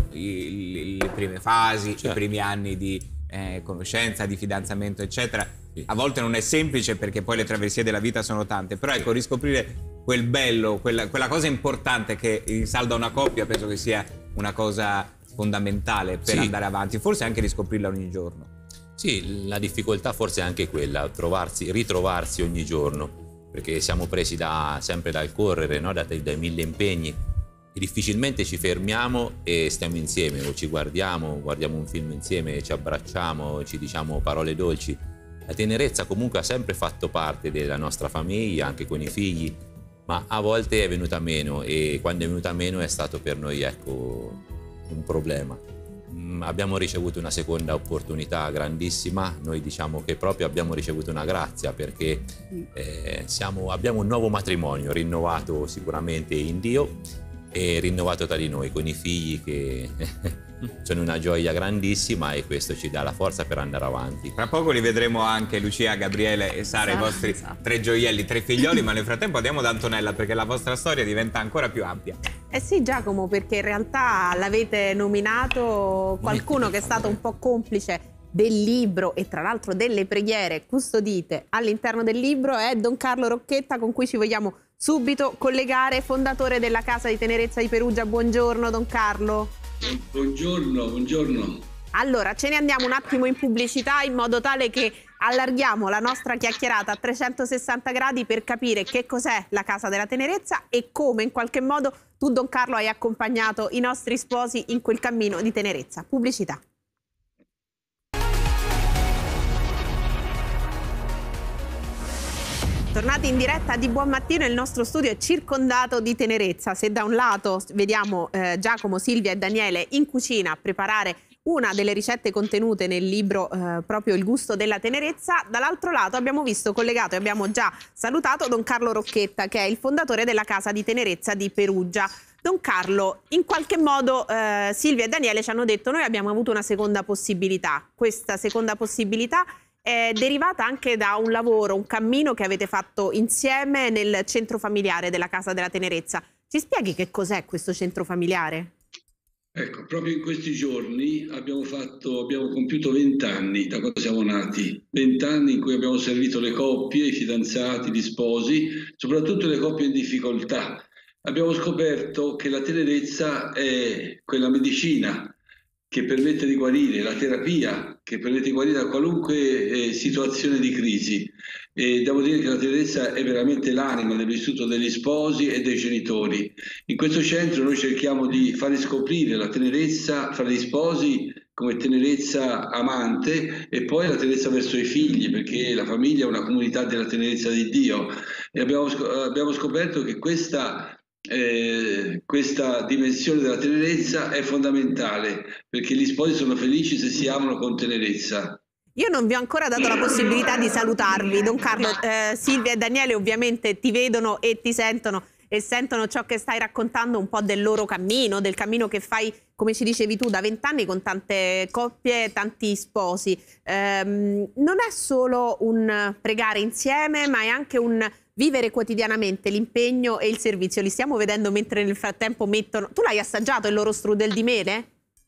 i, le prime fasi, certo. i primi anni di eh, conoscenza, di fidanzamento, eccetera. Sì. A volte non è semplice perché poi le traversie della vita sono tante, però ecco, riscoprire quel bello, quella, quella cosa importante che risalda una coppia, penso che sia una cosa fondamentale per sì. andare avanti, forse anche riscoprirla ogni giorno. Sì, la difficoltà forse è anche quella, trovarsi, ritrovarsi ogni giorno, perché siamo presi da, sempre dal correre, no? da, dai mille impegni. E difficilmente ci fermiamo e stiamo insieme, o ci guardiamo, guardiamo un film insieme, ci abbracciamo, ci diciamo parole dolci. La tenerezza comunque ha sempre fatto parte della nostra famiglia, anche con i figli, ma a volte è venuta meno, e quando è venuta meno è stato per noi, ecco, un problema. Mm, abbiamo ricevuto una seconda opportunità grandissima, noi diciamo che proprio abbiamo ricevuto una grazia, perché eh, siamo, abbiamo un nuovo matrimonio rinnovato sicuramente in Dio e rinnovato tra di noi, con i figli che sono una gioia grandissima, e questo ci dà la forza per andare avanti. Tra poco li vedremo anche Lucia, Gabriele e Sara, esatto, i vostri esatto. tre gioielli, tre figlioli, ma nel frattempo andiamo da Antonella, perché la vostra storia diventa ancora più ampia. Eh sì, Giacomo, perché in realtà l'avete nominato qualcuno che è stato un po' complice del libro e tra l'altro delle preghiere custodite all'interno del libro, è Don Carlo Rocchetta, con cui ci vogliamo subito collegare, fondatore della Casa di Tenerezza di Perugia. Buongiorno Don Carlo. Buongiorno, buongiorno. Allora, ce ne andiamo un attimo in pubblicità, in modo tale che allarghiamo la nostra chiacchierata a trecentosessanta gradi per capire che cos'è la Casa della Tenerezza e come in qualche modo tu, Don Carlo, hai accompagnato i nostri sposi in quel cammino di tenerezza. Pubblicità. Tornati in diretta di Buon Mattino, il nostro studio è circondato di tenerezza. Se da un lato vediamo eh, Giacomo, Silvia e Daniele in cucina a preparare una delle ricette contenute nel libro eh, proprio Il gusto della tenerezza, dall'altro lato abbiamo visto collegato e abbiamo già salutato Don Carlo Rocchetta, che è il fondatore della Casa di Tenerezza di Perugia. Don Carlo, in qualche modo eh, Silvia e Daniele ci hanno detto: noi abbiamo avuto una seconda possibilità. Questa seconda possibilità è derivata anche da un lavoro, un cammino che avete fatto insieme nel centro familiare della Casa della Tenerezza. Ci spieghi che cos'è questo centro familiare? Ecco, proprio in questi giorni abbiamo, fatto, abbiamo compiuto vent'anni da quando siamo nati, vent'anni in cui abbiamo servito le coppie, i fidanzati, gli sposi, soprattutto le coppie in difficoltà. Abbiamo scoperto che la tenerezza è quella medicina che permette di guarire, la terapia che permette di guarire da qualunque eh, situazione di crisi. E devo dire che la tenerezza è veramente l'anima del vissuto degli sposi e dei genitori. In questo centro noi cerchiamo di far riscoprire la tenerezza fra gli sposi come tenerezza amante, e poi la tenerezza verso i figli, perché la famiglia è una comunità della tenerezza di Dio. E abbiamo, abbiamo scoperto che questa Eh, questa dimensione della tenerezza è fondamentale, perché gli sposi sono felici se si amano con tenerezza. Io non vi ho ancora dato la possibilità di salutarvi, Don Carlo. eh, Silvia e Daniele ovviamente ti vedono e ti sentono e sentono ciò che stai raccontando, un po' del loro cammino, del cammino che fai, come ci dicevi tu, da vent'anni con tante coppie, tanti sposi. Ehm, non è solo un pregare insieme, ma è anche un vivere quotidianamente l'impegno e il servizio. Li stiamo vedendo mentre nel frattempo mettono... Tu l'hai assaggiato il loro strudel di mele?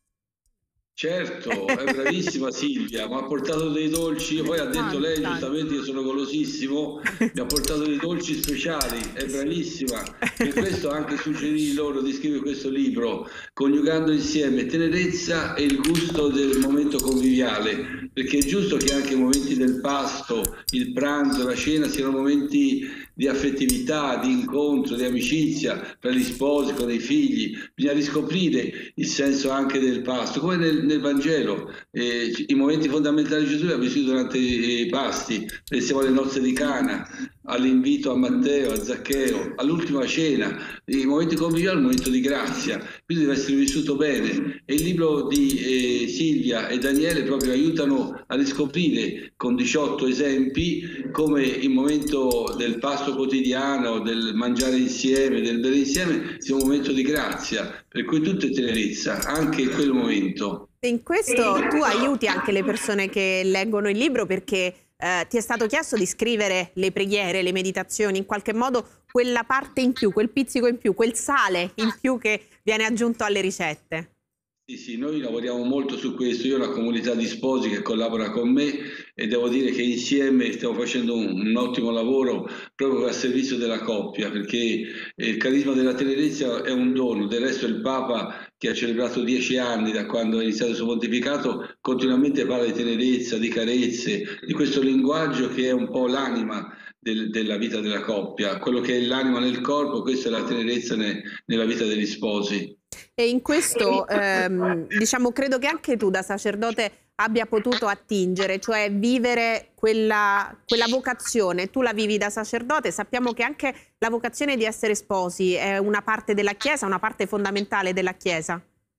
Certo, è bravissima Silvia, mi ha portato dei dolci, poi ha detto lei giustamente io sono golosissimo, mi ha portato dei dolci speciali, è bravissima. E questo anche suggerì loro di scrivere questo libro, coniugando insieme tenerezza e il gusto del momento conviviale, perché è giusto che anche i momenti del pasto, il pranzo, la cena siano momenti di affettività, di incontro, di amicizia tra gli sposi, con i figli. Bisogna riscoprire il senso anche del pasto, come nel, nel Vangelo. Eh, I momenti fondamentali di Gesù li ha vissuti durante i pasti. Pensiamo alle nozze di Cana, all'invito a Matteo, a Zaccheo, all'ultima cena. I momenti conviviali è un momento di grazia, quindi deve essere vissuto bene. E il libro di eh, Silvia e Daniele proprio aiutano a riscoprire con diciotto esempi come il momento del pasto quotidiano, del mangiare insieme, del bere insieme, sia un momento di grazia, per cui tutto è tenerezza, anche in quel momento. In questo tu aiuti anche le persone che leggono il libro, perché eh, ti è stato chiesto di scrivere le preghiere, le meditazioni, in qualche modo quella parte in più, quel pizzico in più, quel sale in più che viene aggiunto alle ricette. Sì, sì, noi lavoriamo molto su questo. Io ho una comunità di sposi che collabora con me e devo dire che insieme stiamo facendo un, un ottimo lavoro proprio al servizio della coppia, perché il carisma della tenerezza è un dono. Del resto il Papa, che ha celebrato dieci anni da quando è iniziato il suo pontificato, continuamente parla di tenerezza, di carezze, di questo linguaggio che è un po' l'anima del, della vita della coppia. Quello che è l'anima nel corpo, questa è la tenerezza ne, nella vita degli sposi. E in questo, ehm, diciamo, credo che anche tu da sacerdote abbia potuto attingere, cioè vivere quella, quella vocazione. Tu la vivi da sacerdote, sappiamo che anche la vocazione di essere sposi è una parte della Chiesa, una parte fondamentale della Chiesa.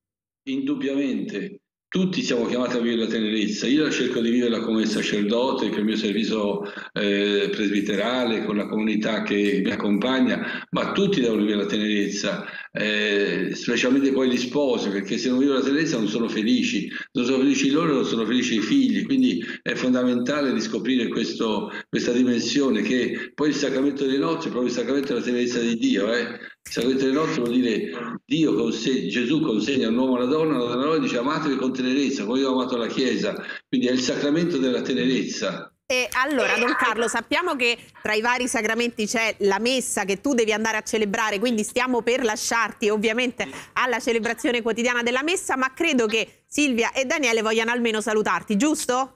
Indubbiamente. Tutti siamo chiamati a vivere la tenerezza. Io cerco di viverla come sacerdote, con il mio servizio eh, presbiterale, con la comunità che mi accompagna, ma tutti devono vivere la tenerezza, eh, specialmente poi gli sposi, perché se non vivono la tenerezza non sono felici, non sono felici loro, non sono felici i figli, quindi è fondamentale riscoprire questo, questa dimensione, che poi il sacramento delle nozze è proprio il sacramento della tenerezza di Dio. Eh? Il sacramento delle nozze vuol dire Dio consegna, Gesù consegna a un uomo e a una donna, una donna e dice amatevi con tenerezza, come io ho amato la Chiesa, quindi è il sacramento della tenerezza. E allora, Don Carlo, sappiamo che tra i vari sacramenti c'è la messa che tu devi andare a celebrare, quindi stiamo per lasciarti ovviamente alla celebrazione quotidiana della messa, ma credo che Silvia e Daniele vogliano almeno salutarti, giusto?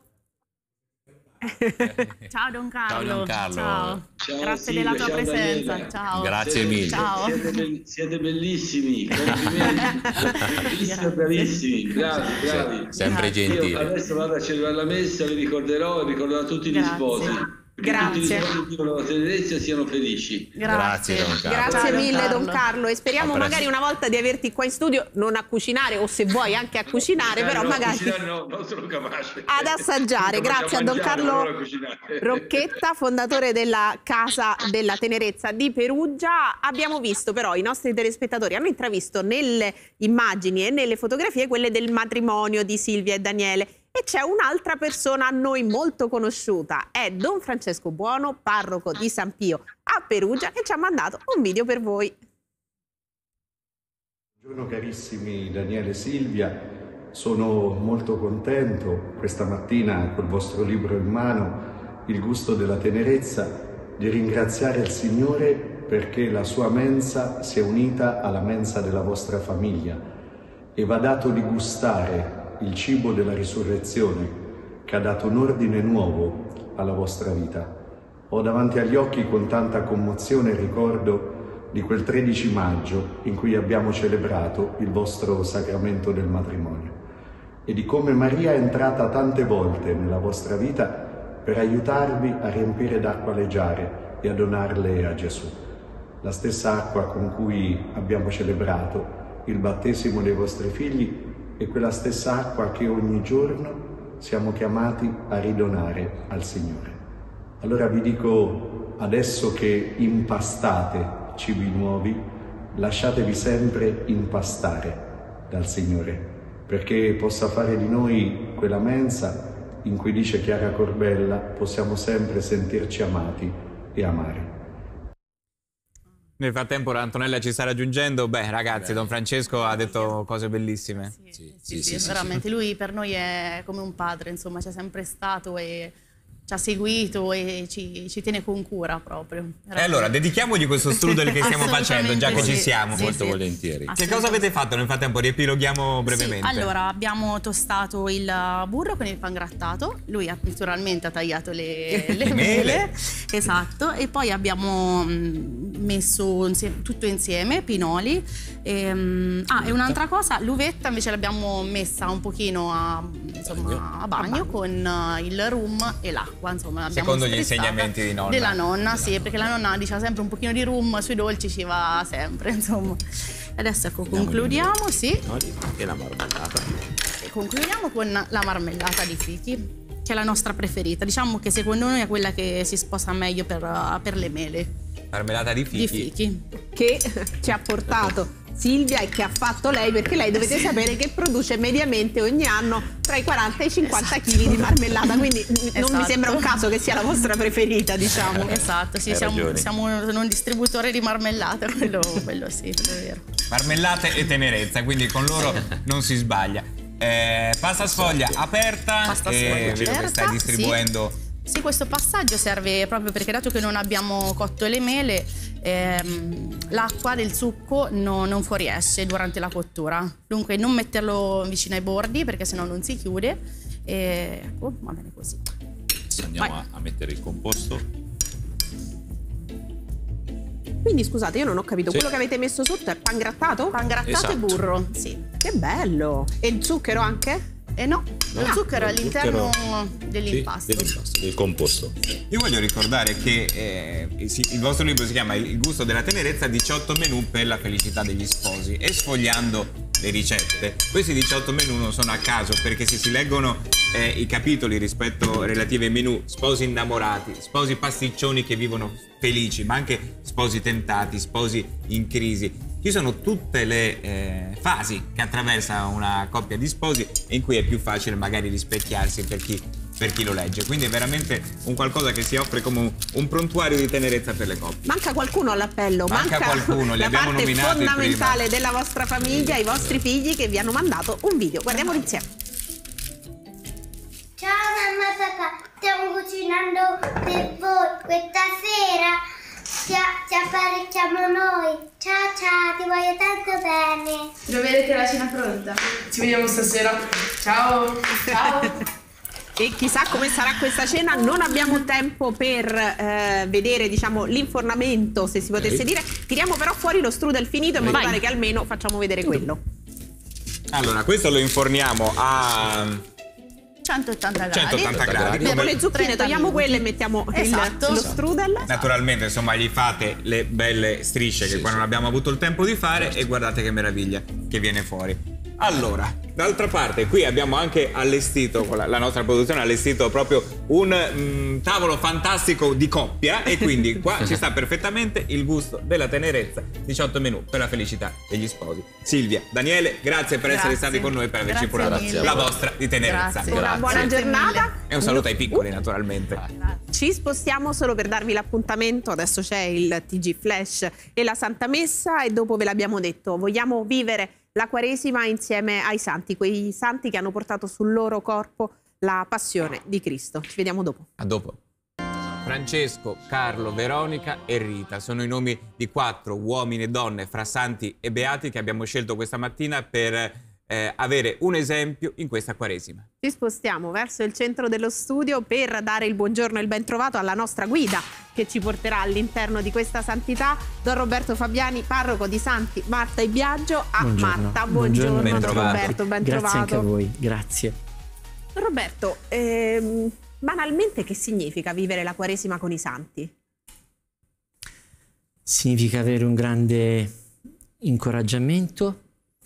Ciao Don Carlo. Ciao Don Carlo. Ciao. Ciao, Grazie Silvia, della tua ciao, presenza. Daniele. Ciao. Grazie siete, mille. Ciao. Siete, be siete bellissimi, complimenti. Bellissimi, bravissimi, bravi, bravi. Sempre gentili. Io adesso vado a celebrare la messa, vi ricorderò e ricorderò a tutti gli sposi. Perché Grazie. tutti gli sposi vivono la tenerezza e siano felici. Grazie. Grazie, Don Carlo. Grazie Ciao, mille Don Don Carlo e speriamo A presto. magari una volta di averti qua in studio, non a cucinare o se vuoi anche a cucinare, però no, magari cucinare no, non sono capace. ad assaggiare. Io Grazie a faccio Don mangiare, Carlo non a cucinare. Rocchetta, fondatore della Casa della Tenerezza di Perugia. Abbiamo visto però, i nostri telespettatori hanno intravisto nelle immagini e nelle fotografie quelle del matrimonio di Silvia e Daniele. E c'è un'altra persona a noi molto conosciuta, è Don Francesco Buono, parroco di San Pio a Perugia, che ci ha mandato un video per voi. Buongiorno carissimi Daniele e Silvia, sono molto contento questa mattina col vostro libro in mano, Il gusto della tenerezza, di ringraziare il Signore perché la sua mensa si è unita alla mensa della vostra famiglia e va dato di gustare il cibo della risurrezione che ha dato un ordine nuovo alla vostra vita. Ho davanti agli occhi con tanta commozione il ricordo di quel tredici maggio in cui abbiamo celebrato il vostro sacramento del matrimonio e di come Maria è entrata tante volte nella vostra vita per aiutarvi a riempire d'acqua le giare e a donarle a Gesù. La stessa acqua con cui abbiamo celebrato il battesimo dei vostri figli e quella stessa acqua che ogni giorno siamo chiamati a ridonare al Signore. Allora vi dico, adesso che impastate cibi nuovi, lasciatevi sempre impastare dal Signore, perché possa fare di noi quella mensa in cui dice Chiara Corbella, possiamo sempre sentirci amati e amare. Nel frattempo Antonella ci sta raggiungendo. Beh ragazzi, Don Francesco ha detto cose bellissime. Sì, sì, sì, sì, sì, veramente. Lui per noi è come un padre, insomma, c'è sempre stato e ci ha seguito e ci, ci tiene con cura proprio. E allora dedichiamogli questo strudel che stiamo facendo, già che sì. ci siamo. Sì, Molto sì. volentieri. Che cosa avete fatto nel frattempo? Riepiloghiamo brevemente. Sì, allora abbiamo tostato il burro con il pangrattato, lui ha naturalmente ha tagliato le, le mele, esatto, e poi abbiamo mh, messo insieme, tutto insieme, pinoli. E, mh, ah, e un'altra cosa, l'uvetta invece l'abbiamo messa un pochino a, insomma, a bagno con uh, il rum e l'acqua, insomma. Secondo gli insegnamenti di nonna. Della nonna, sì, perché la nonna diceva sempre un pochino di rum sui dolci ci va sempre, insomma. Adesso ecco, concludiamo, sì. E la marmellata. E concludiamo con la marmellata di fichi, che è la nostra preferita. Diciamo che secondo noi è quella che si sposa meglio per, per le mele. Marmellata di fichi. Di fichi. Che ci ha portato Silvia e che ha fatto lei, perché lei dovete sì. sapere che produce mediamente ogni anno tra i quaranta e i cinquanta esatto. chili di marmellata, quindi esatto. non mi sembra un caso che sia la vostra preferita, diciamo. Esatto, sì, siamo, siamo un distributore di marmellata, quello, quello sì, quello è vero. Marmellate e tenerezza, quindi con loro non si sbaglia. Eh, pasta sfoglia aperta, pasta e sfoglia vedo aperta, che stai distribuendo. Sì. Sì, questo passaggio serve proprio perché dato che non abbiamo cotto le mele, ehm, l'acqua del succo no, non fuoriesce durante la cottura. Dunque non metterlo vicino ai bordi perché sennò non si chiude. E ecco, va bene così. Adesso andiamo a, a mettere il composto. Quindi scusate, io non ho capito, sì. quello che avete messo sotto è pangrattato? Pangrattato esatto. e burro, sì. Che bello! E il zucchero anche? Eh no, no, lo zucchero all'interno dell'impasto. Sì, dell'impasto, del composto. Io voglio ricordare che eh, il vostro libro si chiama Il gusto della tenerezza, diciotto menù per la felicità degli sposi, e sfogliando le ricette, questi diciotto menù non sono a caso, perché se si leggono eh, i capitoli rispetto relativi ai menù, sposi innamorati, sposi pasticcioni che vivono felici, ma anche sposi tentati, sposi in crisi, ci sono tutte le eh, fasi che attraversa una coppia di sposi e in cui è più facile magari rispecchiarsi per chi, per chi lo legge. Quindi è veramente un qualcosa che si offre come un, un prontuario di tenerezza per le coppie. Manca qualcuno all'appello, manca, manca qualcuno, li la abbiamo parte nominati fondamentale prima. della vostra famiglia, i vostri figli che vi hanno mandato un video. Guardiamolo insieme. Ciao mamma e papà, stiamo cucinando per voi questa sera. Ci, ci apparecchiamo noi. Ciao ciao, ti voglio tanto bene. Devo vedere che la cena è pronta. Ci vediamo stasera. Ciao. Ciao. E chissà come sarà questa cena, non abbiamo tempo per eh, vedere, diciamo, l'infornamento, se si potesse okay. dire. Tiriamo però fuori lo strudel finito in modo tale che almeno facciamo vedere quello. Allora, questo lo inforniamo a centottanta gradi. centottanta gradi. Abbiamo le zucchine, togliamo quelle e mettiamo esatto. il, lo strudel. Naturalmente, insomma, gli fate le belle strisce che sì, qua sì. non abbiamo avuto il tempo di fare, certo. e guardate che meraviglia che viene fuori. Allora, d'altra parte, qui abbiamo anche allestito, con la, la nostra produzione ha allestito proprio un mm, tavolo fantastico di coppia, e quindi qua ci sta perfettamente il gusto della tenerezza, diciotto menù per la felicità degli sposi. Silvia, Daniele, grazie per grazie. essere stati con noi, per averci curato la vostra di tenerezza. Grazie. Una buona giornata. E un saluto ai piccoli, naturalmente. Ci spostiamo solo per darvi l'appuntamento, adesso c'è il T G Flash e la Santa Messa, e dopo ve l'abbiamo detto, vogliamo vivere la Quaresima insieme ai santi, quei santi che hanno portato sul loro corpo la passione di Cristo. Ci vediamo dopo. A dopo. Francesco, Carlo, Veronica e Rita sono i nomi di quattro uomini e donne fra santi e beati che abbiamo scelto questa mattina per eh, avere un esempio in questa Quaresima. Ci spostiamo verso il centro dello studio per dare il buongiorno e il ben trovato alla nostra guida che ci porterà all'interno di questa santità, Don Roberto Fabiani, parroco di Santi Marta e Biagio a buongiorno. Marta. Buongiorno, buongiorno Don Roberto, ben grazie trovato. Anche a voi, grazie. Don Roberto, ehm, banalmente che significa vivere la Quaresima con i santi? Significa avere un grande incoraggiamento,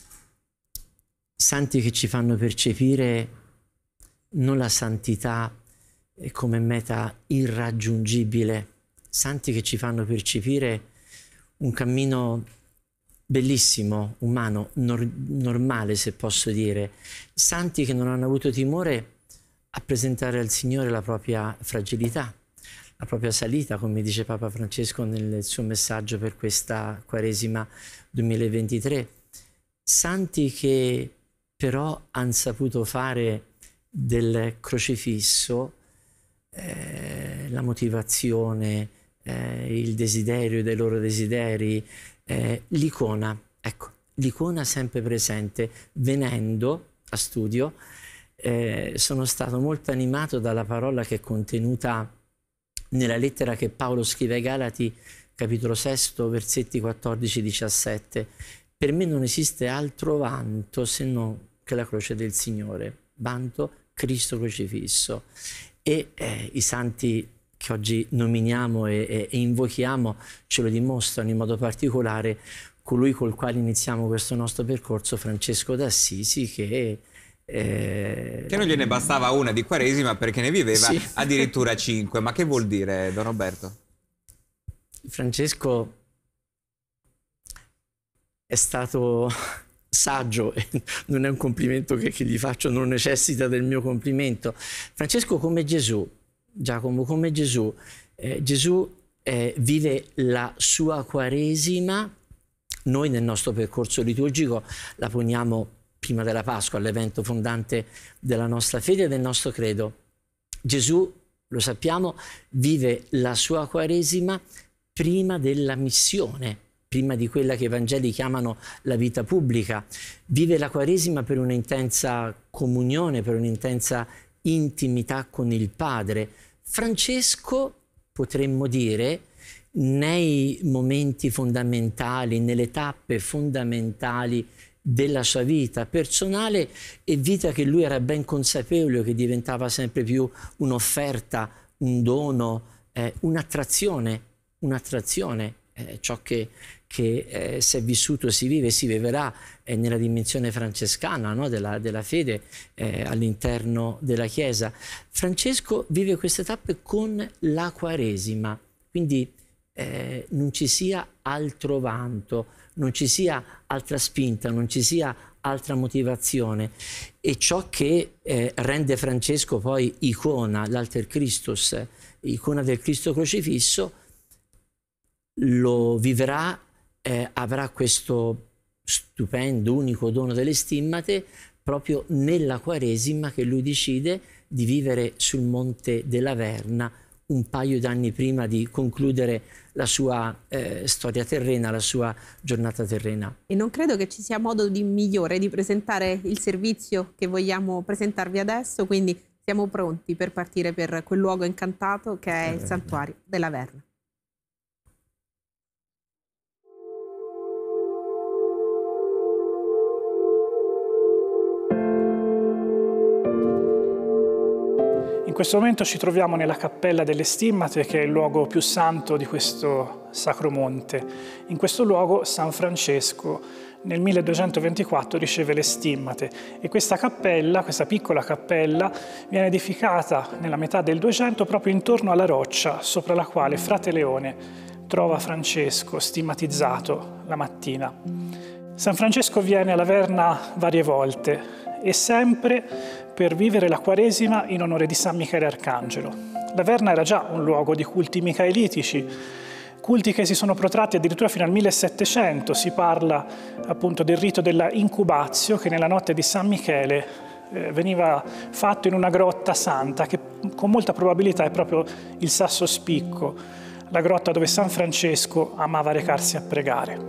santi che ci fanno percepire non la santità come meta irraggiungibile, santi che ci fanno percepire un cammino bellissimo, umano, nor normale se posso dire, santi che non hanno avuto timore a presentare al Signore la propria fragilità, la propria salita, come dice Papa Francesco nel suo messaggio per questa Quaresima duemilaventitré, santi che però hanno saputo fare del crocifisso eh, la motivazione, eh, il desiderio dei loro desideri, eh, l'icona, ecco, l'icona sempre presente. Venendo a studio eh, sono stato molto animato dalla parola che è contenuta nella lettera che Paolo scrive ai Galati, capitolo sesto, versetti quattordici diciassette. Per me non esiste altro vanto se non che la croce del Signore, vanto Cristo crocifisso. E eh, i santi che oggi nominiamo e, e, e invochiamo ce lo dimostrano, in modo particolare colui col quale iniziamo questo nostro percorso, Francesco d'Assisi, che... Eh... Che non gliene bastava una di Quaresima perché ne viveva sì. addirittura cinque. Ma che vuol dire, Don Roberto? Francesco è stato saggio, non è un complimento che, che gli faccio, non necessita del mio complimento. Francesco come Gesù, Giacomo come Gesù, eh, Gesù eh, vive la sua Quaresima. Noi nel nostro percorso liturgico la poniamo prima della Pasqua, l'evento fondante della nostra fede e del nostro credo. Gesù, lo sappiamo, vive la sua Quaresima prima della missione, prima di quella che i Vangeli chiamano la vita pubblica. Vive la Quaresima per un'intensa comunione, per un'intensa intimità con il Padre. Francesco, potremmo dire, nei momenti fondamentali, nelle tappe fondamentali della sua vita personale e vita che lui era ben consapevole che diventava sempre più un'offerta, un dono, eh, un'attrazione, un'attrazione, eh, ciò che, che eh, si è vissuto, si vive, si viverà eh, nella dimensione francescana, no? della, della fede eh, all'interno della Chiesa. Francesco vive queste tappe con la Quaresima, quindi eh, non ci sia altro vanto, non ci sia altra spinta, non ci sia altra motivazione. E ciò che eh, rende Francesco poi icona, l'Alter Christus, icona del Cristo crocifisso, lo vivrà, eh, avrà questo stupendo, unico dono delle stimmate proprio nella Quaresima che lui decide di vivere sul Monte della Verna un paio d'anni prima di concludere la sua eh, storia terrena, la sua giornata terrena. E non credo che ci sia modo di migliore di presentare il servizio che vogliamo presentarvi adesso, quindi siamo pronti per partire per quel luogo incantato che è il Santuario della Verna. In questo momento ci troviamo nella Cappella delle Stimmate, che è il luogo più santo di questo Sacro Monte. In questo luogo San Francesco nel milleduecentoventiquattro riceve le stimmate e questa cappella, questa piccola cappella, viene edificata nella metà del Duecento proprio intorno alla roccia sopra la quale Frate Leone trova Francesco stigmatizzato la mattina. San Francesco viene alla Verna varie volte e sempre per vivere la Quaresima in onore di San Michele Arcangelo. La Verna era già un luogo di culti micaelitici, culti che si sono protratti addirittura fino al millesettecento. Si parla appunto del rito della incubatio, che nella notte di San Michele eh, veniva fatto in una grotta santa, che con molta probabilità è proprio il Sasso Spicco, la grotta dove San Francesco amava recarsi a pregare.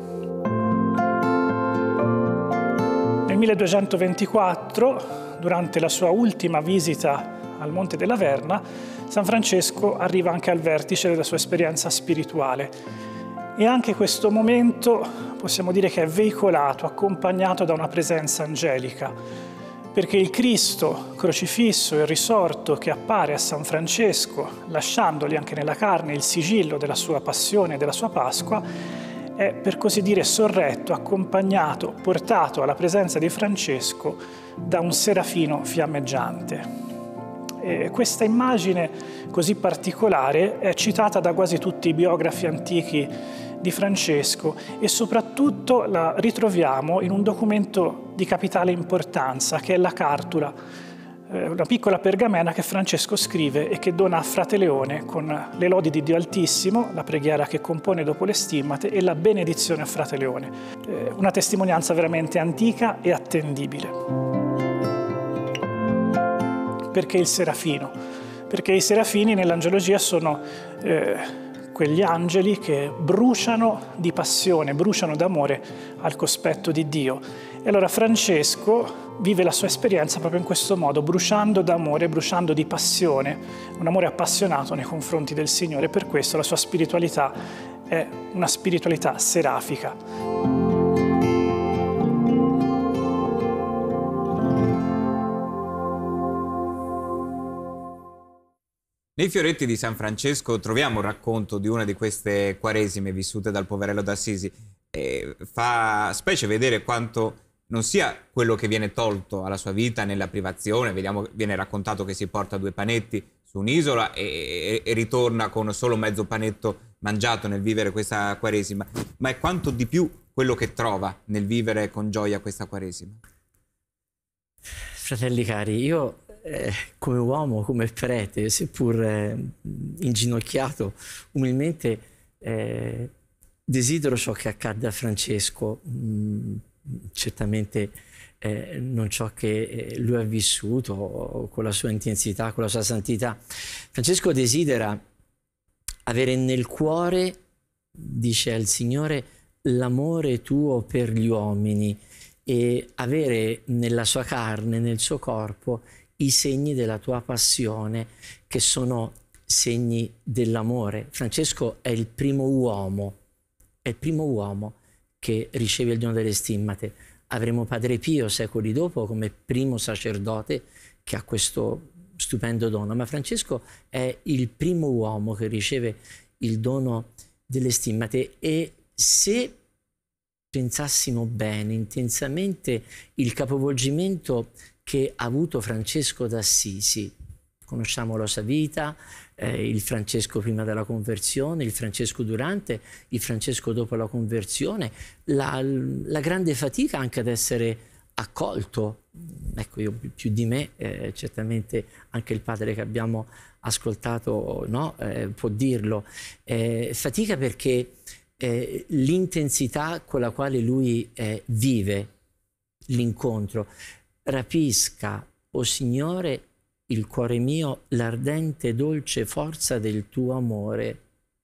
Nel milleduecentoventiquattro, durante la sua ultima visita al Monte della Verna, San Francesco arriva anche al vertice della sua esperienza spirituale. E anche questo momento possiamo dire che è veicolato, accompagnato da una presenza angelica, perché il Cristo crocifisso e risorto che appare a San Francesco, lasciandogli anche nella carne il sigillo della sua passione e della sua Pasqua, è per così dire sorretto, accompagnato, portato alla presenza di Francesco da un serafino fiammeggiante. E questa immagine così particolare è citata da quasi tutti i biografi antichi di Francesco e soprattutto la ritroviamo in un documento di capitale importanza che è la Cartula, una piccola pergamena che Francesco scrive e che dona a Frate Leone con le lodi di Dio Altissimo, la preghiera che compone dopo le stimmate e la benedizione a Frate Leone. Una testimonianza veramente antica e attendibile. Perché il serafino? perché i serafini nell'angelogia sono eh, quegli angeli che bruciano di passione, bruciano d'amore al cospetto di Dio. E allora Francesco vive la sua esperienza proprio in questo modo, bruciando d'amore, bruciando di passione, un amore appassionato nei confronti del Signore. Per questo la sua spiritualità è una spiritualità serafica. Nei fioretti di San Francesco troviamo un racconto di una di queste quaresime vissute dal poverello d'Assisi. E fa specie vedere quanto non sia quello che viene tolto alla sua vita nella privazione. Vediamo, viene raccontato che si porta due panetti su un'isola e, e, e ritorna con solo mezzo panetto mangiato nel vivere questa quaresima, ma è quanto di più quello che trova nel vivere con gioia questa quaresima. Fratelli cari, io Eh, come uomo, come prete, seppur eh, inginocchiato umilmente, eh, desidero ciò che accadde a Francesco, mm, certamente eh, non ciò che lui ha vissuto con la sua intensità, con la sua santità. Francesco desidera avere nel cuore, dice al Signore, l'amore tuo per gli uomini e avere nella sua carne, nel suo corpo, i segni della tua passione, che sono segni dell'amore. Francesco è il primo uomo, è il primo uomo che riceve il dono delle stimmate. Avremo Padre Pio secoli dopo come primo sacerdote che ha questo stupendo dono, ma Francesco è il primo uomo che riceve il dono delle stimmate. E se pensassimo bene, intensamente, il capovolgimento che ha avuto Francesco d'Assisi, conosciamo la sua vita, eh, il Francesco prima della conversione, il Francesco durante, il Francesco dopo la conversione, la, la grande fatica anche ad essere accolto. Ecco, io più di me, eh, certamente anche il padre che abbiamo ascoltato, no, eh, può dirlo, eh, fatica perché eh, l'intensità con la quale lui eh, vive l'incontro. Rapisca, o Signore, il cuore mio, l'ardente e dolce forza del tuo amore.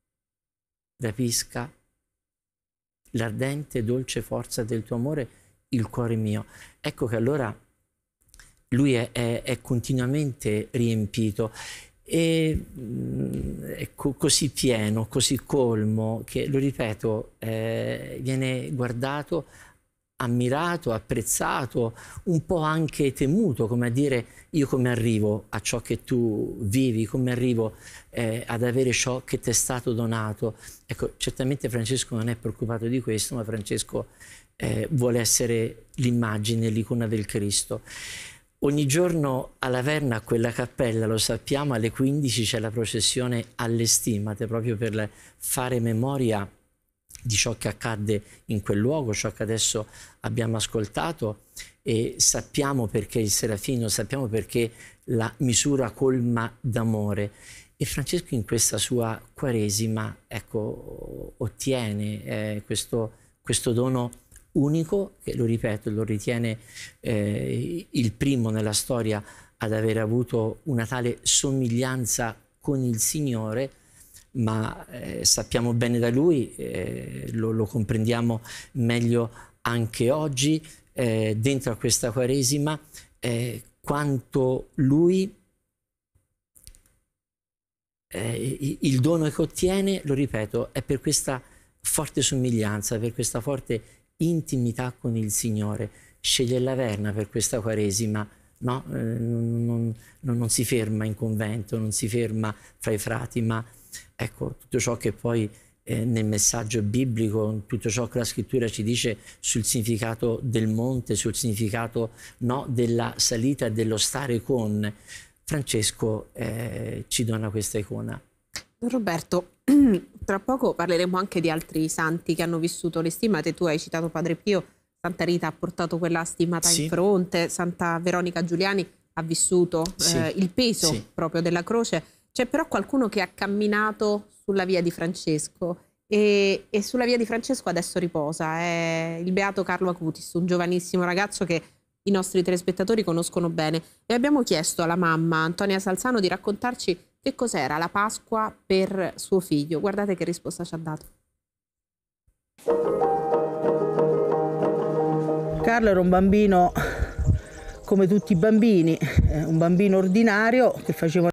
Rapisca l'ardente e dolce forza del tuo amore, il cuore mio. Ecco che allora lui è, è, è continuamente riempito e è co così pieno, così colmo, che, lo ripeto, eh, viene guardato, ammirato, apprezzato, un po' anche temuto, come a dire: io come arrivo a ciò che tu vivi, come arrivo eh, ad avere ciò che ti è stato donato. Ecco, certamente Francesco non è preoccupato di questo, ma Francesco eh, vuole essere l'immagine, l'icona del Cristo. Ogni giorno a Laverna, a quella cappella, lo sappiamo, alle quindici c'è la processione alle stimmate, proprio per fare memoria di ciò che accadde in quel luogo, ciò che adesso abbiamo ascoltato, e sappiamo perché il Serafino, sappiamo perché la misura colma d'amore. E Francesco in questa sua quaresima, ecco, ottiene eh, questo, questo dono unico, che, lo ripeto, lo ritiene eh, il primo nella storia ad aver avuto una tale somiglianza con il Signore, ma eh, sappiamo bene da lui, eh, lo, lo comprendiamo meglio anche oggi, eh, dentro a questa quaresima, eh, quanto lui, eh, il dono che ottiene, lo ripeto, è per questa forte somiglianza, per questa forte intimità con il Signore. Sceglie Laverna per questa quaresima, no? eh, non, non, non, non si ferma in convento, non si ferma fra i frati, ma ecco, tutto ciò che poi eh, nel messaggio biblico, tutto ciò che la scrittura ci dice sul significato del monte, sul significato, no, della salita e dello stare con, Francesco eh, ci dona questa icona. Roberto, tra poco parleremo anche di altri santi che hanno vissuto le stimmate. Tu hai citato Padre Pio, Santa Rita ha portato quella stimmata sì. in fronte, Santa Veronica Giuliani ha vissuto sì. eh, il peso sì. proprio della croce. C'è però qualcuno che ha camminato sulla via di Francesco e, e sulla via di Francesco adesso riposa, è il beato Carlo Acutis, un giovanissimo ragazzo che i nostri telespettatori conoscono bene. E abbiamo chiesto alla mamma Antonia Salzano di raccontarci che cos'era la Pasqua per suo figlio. Guardate che risposta ci ha dato. Carlo era un bambino come tutti i bambini, un bambino ordinario che faceva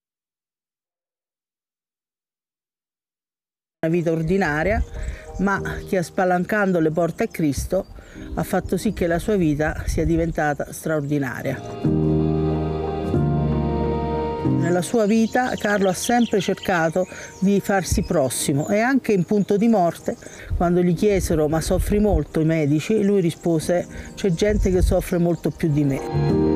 una vita ordinaria, ma che spalancando le porte a Cristo ha fatto sì che la sua vita sia diventata straordinaria. Nella sua vita Carlo ha sempre cercato di farsi prossimo e anche in punto di morte, quando gli chiesero ma soffri molto i medici, lui rispose c'è gente che soffre molto più di me.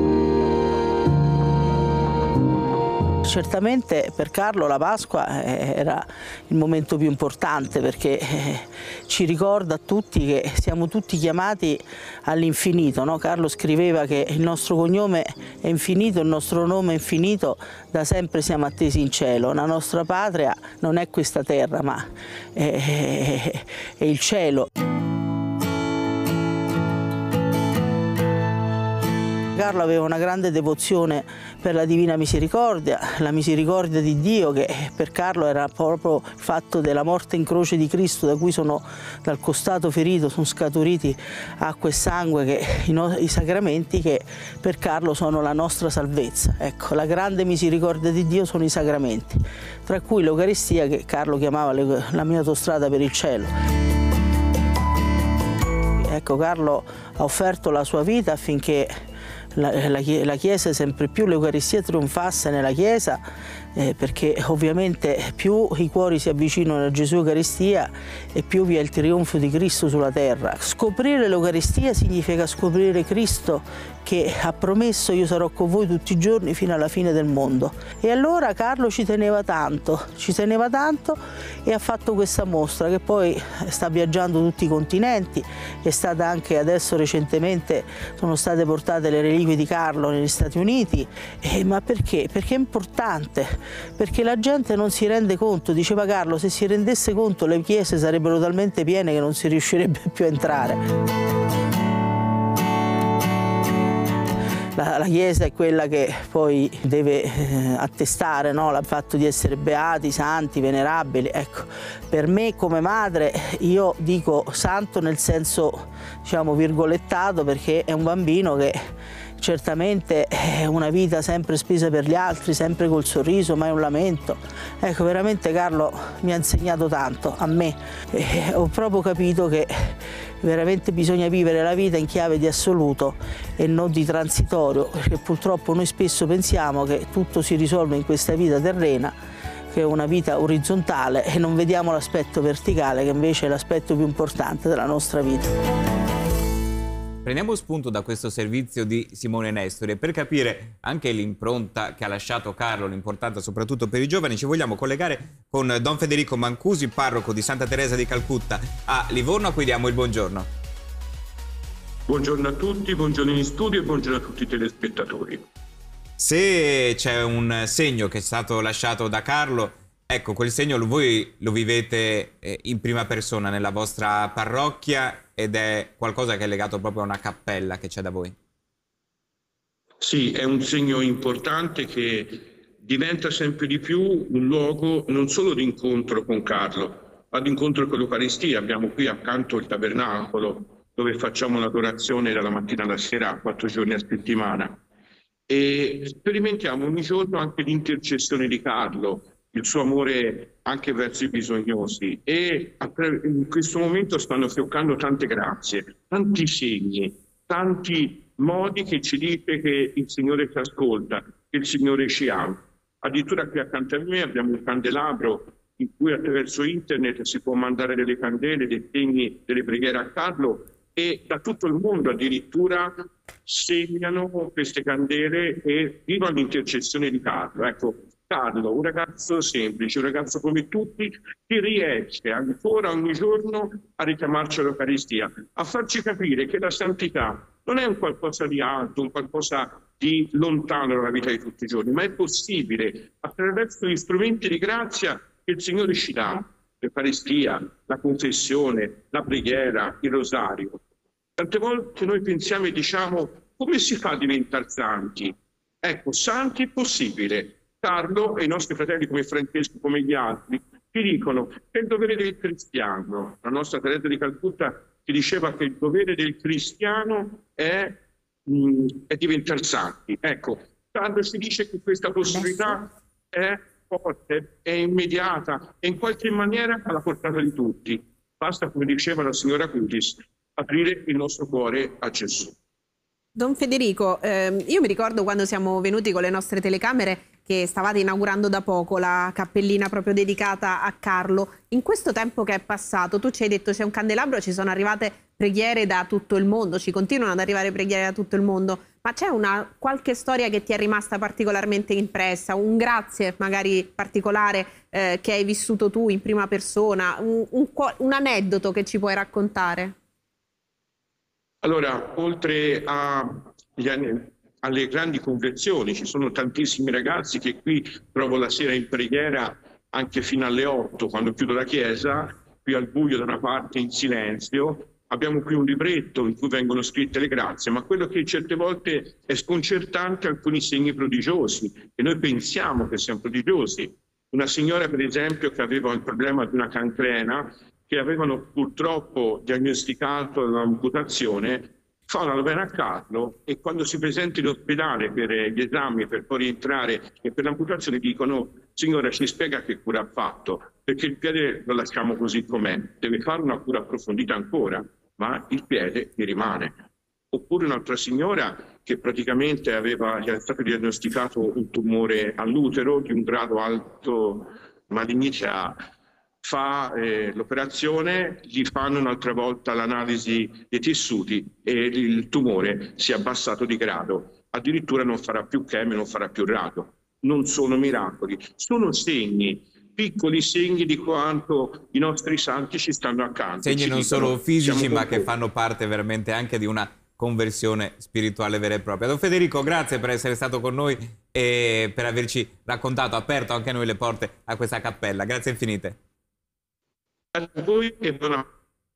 Certamente per Carlo la Pasqua era il momento più importante perché ci ricorda a tutti che siamo tutti chiamati all'infinito, no? Carlo scriveva che il nostro cognome è infinito, il nostro nome è infinito, da sempre siamo attesi in cielo. La nostra patria non è questa terra ma è, è il cielo. Carlo aveva una grande devozione per la Divina Misericordia, la misericordia di Dio che per Carlo era proprio il fatto della morte in croce di Cristo, da cui sono dal costato ferito sono scaturiti acqua e sangue, che, i, i sacramenti che per Carlo sono la nostra salvezza. Ecco, la grande misericordia di Dio sono i sacramenti, tra cui l'Eucaristia che Carlo chiamava la mia autostrada per il cielo. Ecco, Carlo ha offerto la sua vita affinché La, la, la Chiesa sempre più, l'Eucaristia trionfasse nella Chiesa, eh, perché ovviamente più i cuori si avvicinano a Gesù Eucaristia e più vi è il trionfo di Cristo sulla terra. Scoprire l'Eucaristia significa scoprire Cristo che ha promesso io sarò con voi tutti i giorni fino alla fine del mondo. E allora Carlo ci teneva tanto, ci teneva tanto e ha fatto questa mostra che poi sta viaggiando tutti i continenti, è stata anche adesso recentemente, sono state portate le reliquie di Carlo negli Stati Uniti. Eh, ma perché? Perché è importante, perché la gente non si rende conto, diceva Carlo, se si rendesse conto le chiese sarebbero talmente piene che non si riuscirebbe più a entrare. La, la Chiesa è quella che poi deve eh, attestare, no? Il fatto di essere beati, santi, venerabili. Ecco, per me come madre io dico santo nel senso, diciamo, virgolettato, perché è un bambino che certamente è una vita sempre spesa per gli altri, sempre col sorriso, mai un lamento. Ecco, veramente Carlo mi ha insegnato tanto, a me. E ho proprio capito che veramente bisogna vivere la vita in chiave di assoluto e non di transitorio, perché purtroppo noi spesso pensiamo che tutto si risolve in questa vita terrena, che è una vita orizzontale, e non vediamo l'aspetto verticale, che invece è l'aspetto più importante della nostra vita. Prendiamo spunto da questo servizio di Simone Nestori per capire anche l'impronta che ha lasciato Carlo, l'importanza soprattutto per i giovani. Ci vogliamo collegare con Don Federico Mancusi, parroco di Santa Teresa di Calcutta a Livorno, a cui diamo il buongiorno. Buongiorno a tutti, buongiorno in studio e buongiorno a tutti i telespettatori. Se c'è un segno che è stato lasciato da Carlo, ecco, quel segno voi lo vivete in prima persona nella vostra parrocchia ed è qualcosa che è legato proprio a una cappella che c'è da voi. Sì, è un segno importante che diventa sempre di più un luogo non solo di incontro con Carlo, ma di incontro con l'Eucaristia. Abbiamo qui accanto il tabernacolo dove facciamo l'adorazione dalla mattina alla sera, quattro giorni a settimana. E sperimentiamo ogni giorno anche l'intercessione di Carlo, il suo amore anche verso i bisognosi, e in questo momento stanno fioccando tante grazie, tanti segni, tanti modi che ci dice che il Signore ci ascolta, che il Signore ci ama. Addirittura qui accanto a me abbiamo un candelabro in cui attraverso internet si può mandare delle candele, dei segni, delle preghiere a Carlo, e da tutto il mondo addirittura segnano queste candele e vivono l'intercessione di Carlo. Ecco, Carlo, un ragazzo semplice, un ragazzo come tutti, che riesce ancora ogni giorno a richiamarci all'Eucaristia, a farci capire che la santità non è un qualcosa di alto, un qualcosa di lontano dalla vita di tutti i giorni, ma è possibile attraverso gli strumenti di grazia che il Signore ci dà, l'Eucaristia, la confessione, la preghiera, il rosario. Tante volte noi pensiamo e diciamo come si fa a diventare santi? Ecco, santi è possibile. Carlo e i nostri fratelli come Francesco, come gli altri, ci dicono che il dovere del cristiano, la nostra Teresa di Calcutta ci diceva che il dovere del cristiano è, mh, è diventare santi. Ecco, Carlo si dice che questa possibilità è forte, è immediata e in qualche maniera alla portata di tutti. Basta, come diceva la signora Acutis, aprire il nostro cuore a Gesù. Don Federico, ehm, io mi ricordo quando siamo venuti con le nostre telecamere che stavate inaugurando da poco la cappellina proprio dedicata a Carlo. In questo tempo che è passato, tu ci hai detto c'è un candelabro, ci sono arrivate preghiere da tutto il mondo, ci continuano ad arrivare preghiere da tutto il mondo, ma c'è una qualche storia che ti è rimasta particolarmente impressa, un grazie magari particolare eh, che hai vissuto tu in prima persona, un, un, un aneddoto che ci puoi raccontare? Allora, oltre a, alle grandi conversioni, ci sono tantissimi ragazzi che qui trovo la sera in preghiera anche fino alle otto, quando chiudo la chiesa, qui al buio da una parte in silenzio. Abbiamo qui un libretto in cui vengono scritte le grazie, ma quello che certe volte è sconcertante, alcuni segni prodigiosi, e noi pensiamo che siano prodigiosi. Una signora, per esempio, che aveva il problema di una cancrena, che avevano purtroppo diagnosticato l'amputazione, fa una novena a Carlo e quando si presenta in ospedale per gli esami, per poi rientrare e per l'amputazione, dicono: signora, ci spiega che cura ha fatto, perché il piede lo lasciamo così com'è, deve fare una cura approfondita ancora, ma il piede gli rimane. Oppure un'altra signora che praticamente aveva, gli era stato diagnosticato un tumore all'utero di un grado alto malignità, fa eh, l'operazione, gli fanno un'altra volta l'analisi dei tessuti e il tumore si è abbassato di grado, addirittura non farà più chemio, non farà più radio. Non sono miracoli, sono segni, piccoli segni di quanto i nostri santi ci stanno accanto. Segni ci non dicono, solo fisici, ma con che voi. fanno parte veramente anche di una conversione spirituale vera e propria. Don Federico, grazie per essere stato con noi e per averci raccontato, aperto anche a noi le porte a questa cappella. Grazie infinite. A voi e buona...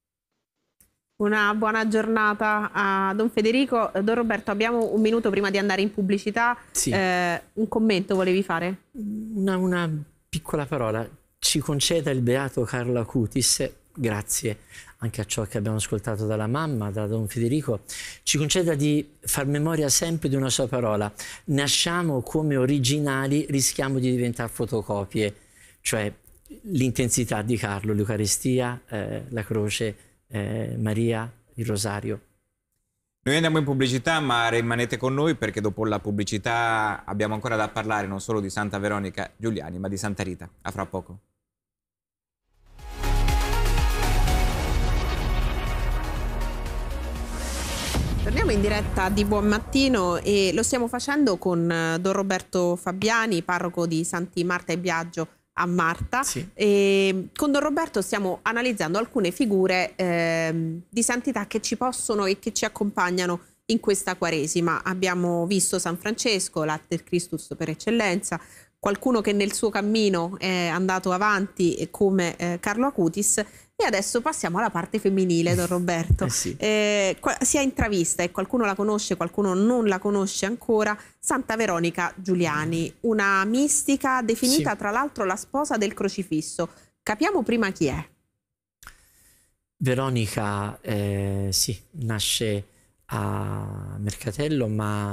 Una buona giornata a Don Federico. Don Roberto, abbiamo un minuto prima di andare in pubblicità. Sì. Eh, un commento volevi fare? Una, una piccola parola. Ci conceda il beato Carlo Acutis, grazie anche a ciò che abbiamo ascoltato dalla mamma, da Don Federico, ci conceda di far memoria sempre di una sua parola. Nasciamo come originali, rischiamo di diventare fotocopie, cioè l'intensità di Carlo, l'Eucaristia, eh, la croce, eh, Maria, il rosario. Noi andiamo in pubblicità, ma rimanete con noi perché dopo la pubblicità abbiamo ancora da parlare non solo di Santa Veronica Giuliani, ma di Santa Rita. A fra poco. Torniamo in diretta di Buon Mattino e lo stiamo facendo con Don Roberto Fabiani, parroco di Santi Marta e Biagio a Marta. Sì. E con Don Roberto stiamo analizzando alcune figure eh, di santità che ci possono e che ci accompagnano in questa Quaresima. Abbiamo visto San Francesco, Latter Christus per eccellenza, qualcuno che nel suo cammino è andato avanti come eh, Carlo Acutis, e adesso passiamo alla parte femminile, Don Roberto. Eh sì. eh, si è intravista e qualcuno la conosce, qualcuno non la conosce ancora, Santa Veronica Giuliani, una mistica definita Sì. tra l'altro la sposa del crocifisso. Capiamo prima chi è. Veronica, eh, sì, nasce a Mercatello, ma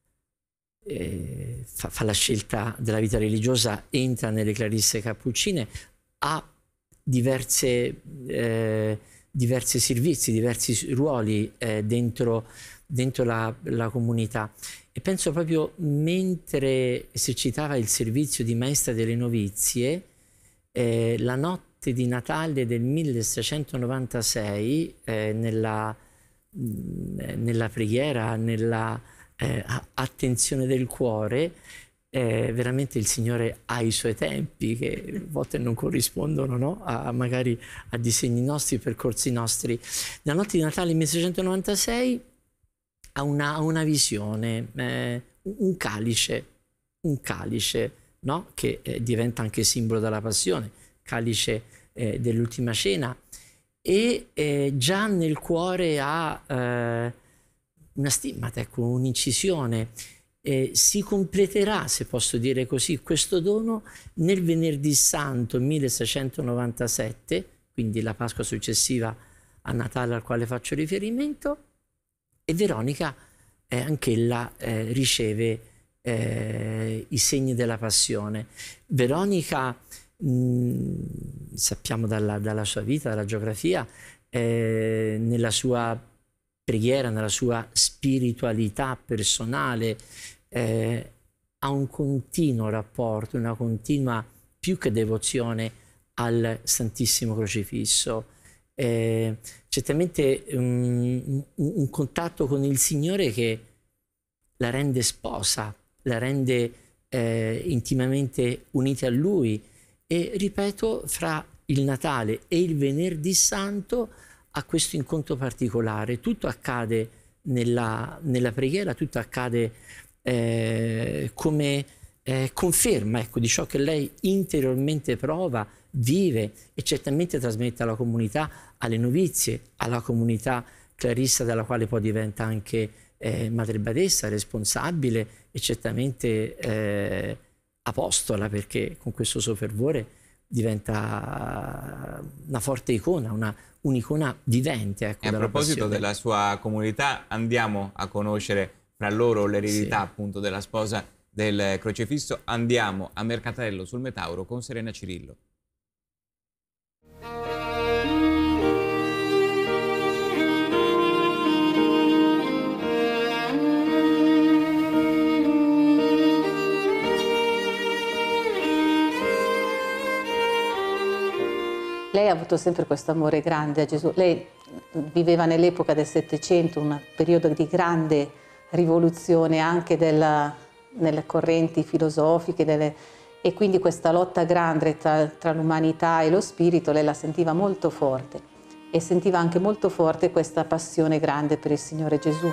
eh, fa, fa la scelta della vita religiosa, entra nelle Clarisse Cappuccine, ha diverse, eh, diversi servizi, diversi ruoli eh, dentro, dentro la, la comunità. E penso proprio mentre esercitava il servizio di maestra delle novizie, eh, la notte di Natale del milleseicentonovantasei, eh, nella, nella preghiera, nella eh, attenzione del cuore, Eh, veramente il Signore ha i suoi tempi che a volte non corrispondono, no? a, magari a disegni nostri, percorsi nostri. La notte di Natale milleseicentonovantasei ha una, una visione, eh, un calice, un calice no? che eh, diventa anche simbolo della passione, calice eh, dell'ultima cena, e eh, già nel cuore ha eh, una stimmata, ecco, un'incisione. Eh, si completerà, se posso dire così, questo dono nel venerdì santo milleseicentonovantasette, quindi la Pasqua successiva a Natale al quale faccio riferimento, e Veronica eh, anch'ella eh, riceve eh, i segni della passione. Veronica, mh, sappiamo dalla, dalla sua vita, dalla geografia, eh, nella sua preghiera, nella sua spiritualità personale, eh, ha un continuo rapporto, una continua più che devozione al Santissimo Crocifisso. Eh, certamente um, un, un contatto con il Signore che la rende sposa, la rende eh, intimamente unita a Lui, e ripeto, fra il Natale e il Venerdì Santo a questo incontro particolare. Tutto accade nella, nella preghiera, tutto accade eh, come eh, conferma, ecco, di ciò che lei interiormente prova, vive e certamente trasmette alla comunità, alle novizie, alla comunità clarissa della quale poi diventa anche eh, madre badessa, responsabile e certamente eh, apostola, perché con questo suo fervore diventa una forte icona, una un'icona vivente. Ecco, e a proposito passione. della sua comunità, andiamo a conoscere fra loro l'eredità sì. appunto della sposa del Crocifisso. Andiamo a Mercatello sul Metauro con Serena Cirillo. Lei ha avuto sempre questo amore grande a Gesù. Lei viveva nell'epoca del Settecento, un periodo di grande rivoluzione anche della, nelle correnti filosofiche, delle, e quindi questa lotta grande tra, tra l'umanità e lo spirito lei la sentiva molto forte, e sentiva anche molto forte questa passione grande per il Signore Gesù.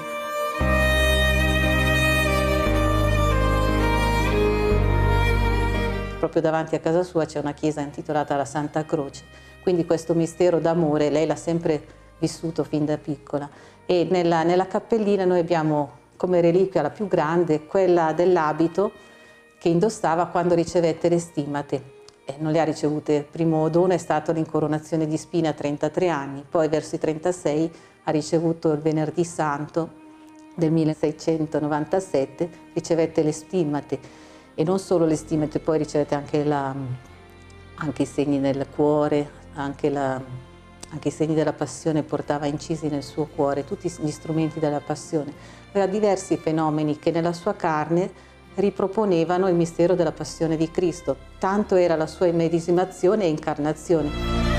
Proprio davanti a casa sua c'è una chiesa intitolata la Santa Croce, quindi questo mistero d'amore lei l'ha sempre vissuto fin da piccola. E nella, nella cappellina noi abbiamo come reliquia la più grande quella dell'abito che indossava quando ricevette le stimmate. E non le ha ricevute, il primo dono è stato l'incoronazione di spine a trentatré anni, poi verso i trentasei ha ricevuto il Venerdì Santo del milleseicentonovantasette, ricevette le stimmate. E non solo le stimmate, poi ricevete anche, la, anche i segni nel cuore, anche, la, anche i segni della passione portava incisi nel suo cuore, tutti gli strumenti della passione. Aveva diversi fenomeni che nella sua carne riproponevano il mistero della passione di Cristo, tanto era la sua immedesimazione e incarnazione.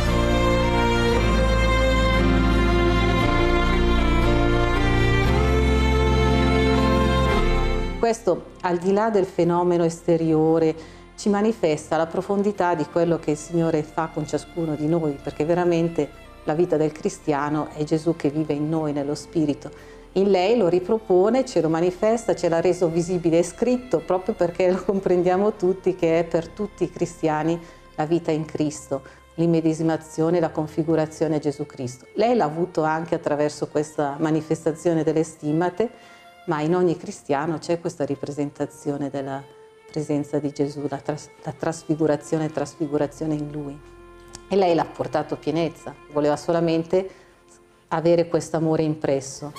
Questo, al di là del fenomeno esteriore, ci manifesta la profondità di quello che il Signore fa con ciascuno di noi, perché veramente la vita del cristiano è Gesù che vive in noi, nello Spirito. In lei lo ripropone, ce lo manifesta, ce l'ha reso visibile e scritto, proprio perché lo comprendiamo tutti che è per tutti i cristiani la vita in Cristo, l'immedesimazione, la configurazione a Gesù Cristo. Lei l'ha avuto anche attraverso questa manifestazione delle stimmate, ma in ogni cristiano c'è questa ripresentazione della presenza di Gesù, la, tras la trasfigurazione e trasfigurazione in Lui. E lei l'ha portato a pienezza, voleva solamente avere questo amore impresso.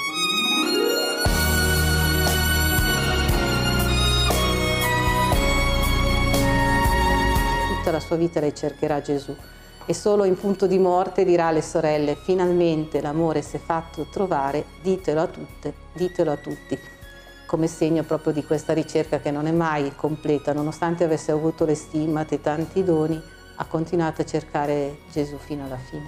Tutta la sua vita lei cercherà Gesù, e solo in punto di morte dirà alle sorelle: finalmente l'amore si è fatto trovare, ditelo a tutte, ditelo a tutti, come segno proprio di questa ricerca che non è mai completa, nonostante avesse avuto le stimmate e tanti doni, ha continuato a cercare Gesù fino alla fine.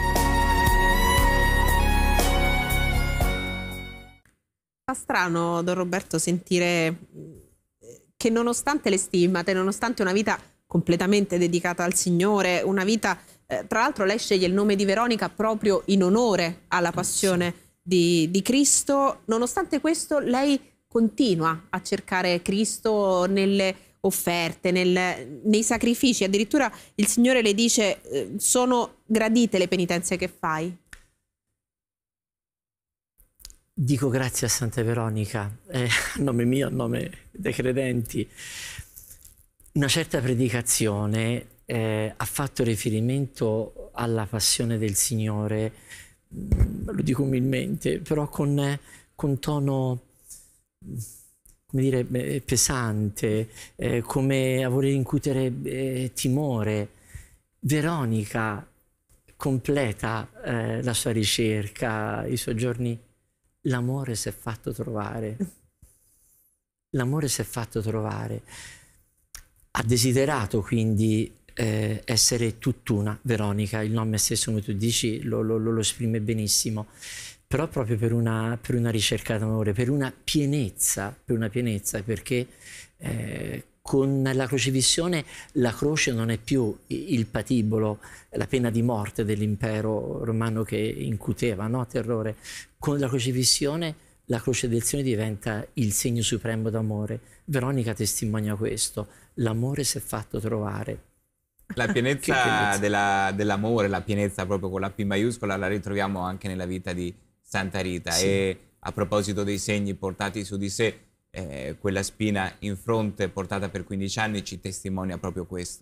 Fa strano, Don Roberto, sentire che nonostante le stimmate, nonostante una vita completamente dedicata al Signore, una vita, eh, tra l'altro lei sceglie il nome di Veronica proprio in onore alla passione di, di Cristo, nonostante questo lei continua a cercare Cristo nelle offerte, nel, nei sacrifici. Addirittura il Signore le dice: eh, sono gradite le penitenze che fai. Dico grazie a Santa Veronica, eh, a nome mio, a nome dei credenti. Una certa predicazione eh, ha fatto riferimento alla passione del Signore, lo dico umilmente, però con, con tono, come dire, pesante, eh, come a voler incutere eh, timore. Veronica completa eh, la sua ricerca, i suoi giorni. L'amore si è fatto trovare. L'amore si è fatto trovare. Ha desiderato quindi eh, essere tutt'una. Veronica, il nome stesso, come tu dici, lo, lo, lo esprime benissimo. Però proprio per una, per una ricerca d'amore, per una pienezza, per una pienezza, perché eh, con la crocifissione la croce non è più il patibolo, la pena di morte dell'impero romano che incuteva, no? Terrore. Con la crocifissione la croce del Signore diventa il segno supremo d'amore. Veronica testimonia questo, l'amore si è fatto trovare. La pienezza della, dell'amore, la pienezza proprio con la P maiuscola la ritroviamo anche nella vita di Santa Rita. Sì. E a proposito dei segni portati su di sé, Eh, quella spina in fronte portata per quindici anni ci testimonia proprio questo.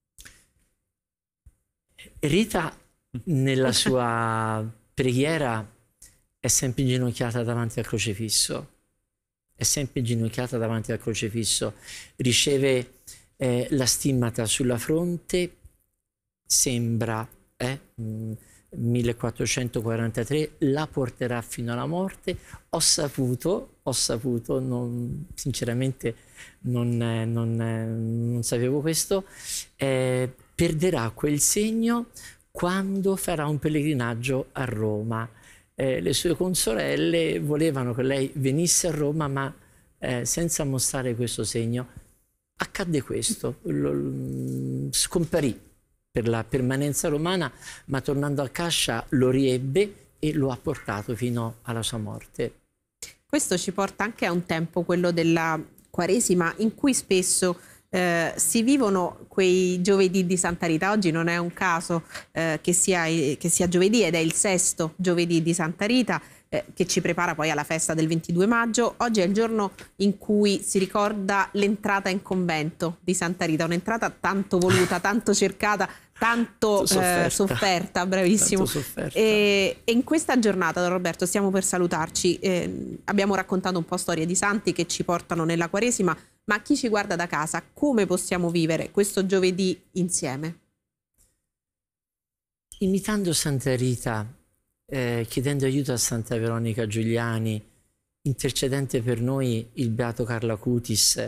Rita nella sua preghiera è sempre inginocchiata davanti al crocifisso, è sempre inginocchiata davanti al crocifisso, riceve eh, la stimmata sulla fronte, sembra eh, mh, millequattrocentoquarantatré, la porterà fino alla morte. Ho saputo, ho saputo, non, sinceramente non, non, non sapevo questo, eh, perderà quel segno quando farà un pellegrinaggio a Roma. Eh, le sue consorelle volevano che lei venisse a Roma, ma eh, senza mostrare questo segno. Accadde questo, lo, scomparì per la permanenza romana, ma tornando a Cascia lo riebbe e lo ha portato fino alla sua morte. Questo ci porta anche a un tempo, quello della Quaresima, in cui spesso eh, si vivono quei giovedì di Santa Rita. Oggi non è un caso eh, che, sia, che sia giovedì, ed è il sesto giovedì di Santa Rita, eh, che ci prepara poi alla festa del ventidue maggio. Oggi è il giorno in cui si ricorda l'entrata in convento di Santa Rita, un'entrata tanto voluta, tanto cercata, tanto sofferta, eh, sofferta bravissimo. Tanto sofferta. E, e in questa giornata, Don Roberto, stiamo per salutarci, eh, abbiamo raccontato un po' storie di santi che ci portano nella Quaresima, ma chi ci guarda da casa, come possiamo vivere questo giovedì insieme? Imitando Santa Rita, eh, chiedendo aiuto a Santa Veronica Giuliani, intercedente per noi il Beato Carlo Acutis.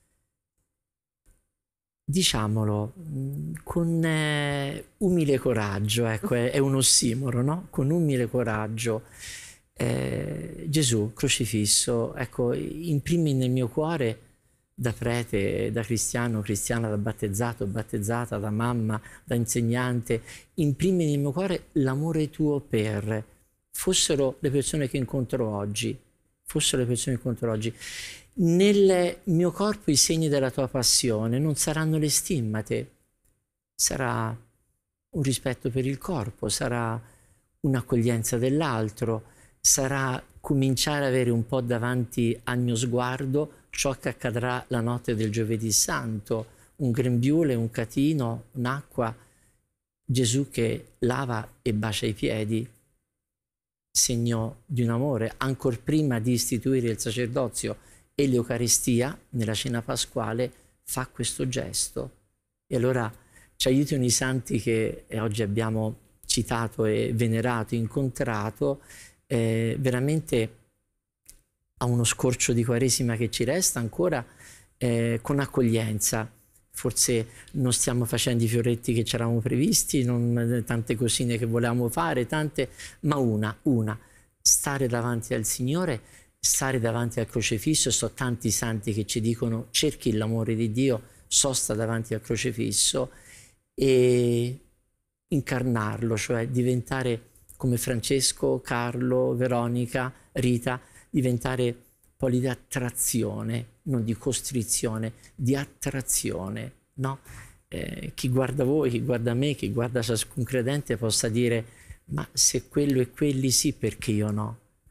Diciamolo con eh, umile coraggio, ecco, è, è un ossimoro, no? Con umile coraggio. Eh, Gesù crocifisso, ecco, imprimi nel mio cuore, da prete, da cristiano, cristiana, da battezzato, battezzata, da mamma, da insegnante, imprimi nel mio cuore l'amore tuo per, fossero le persone che incontro oggi, fossero le persone che incontro oggi. Nel mio corpo i segni della tua passione non saranno le stimmate, sarà un rispetto per il corpo, sarà un'accoglienza dell'altro, sarà cominciare ad avere un po' davanti al mio sguardo ciò che accadrà la notte del giovedì santo, un grembiule, un catino, un'acqua, Gesù che lava e bacia i piedi, segno di un amore, ancor prima di istituire il sacerdozio e l'Eucaristia, nella cena pasquale, fa questo gesto. E allora ci aiutino i santi che oggi abbiamo citato e venerato, incontrato, eh, veramente a uno scorcio di Quaresima che ci resta ancora, eh, con accoglienza. Forse non stiamo facendo i fioretti che ci eravamo previsti, non, tante cosine che volevamo fare, tante, ma una, una, stare davanti al Signore, stare davanti al crocifisso. So tanti santi che ci dicono cerchi l'amore di Dio, sosta davanti al crocifisso e incarnarlo, cioè diventare come Francesco, Carlo, Veronica, Rita, diventare poli di attrazione, non di costrizione, di attrazione, no? Eh, chi guarda voi, chi guarda me, chi guarda ciascun credente possa dire: ma se quello e quelli sì, perché io no?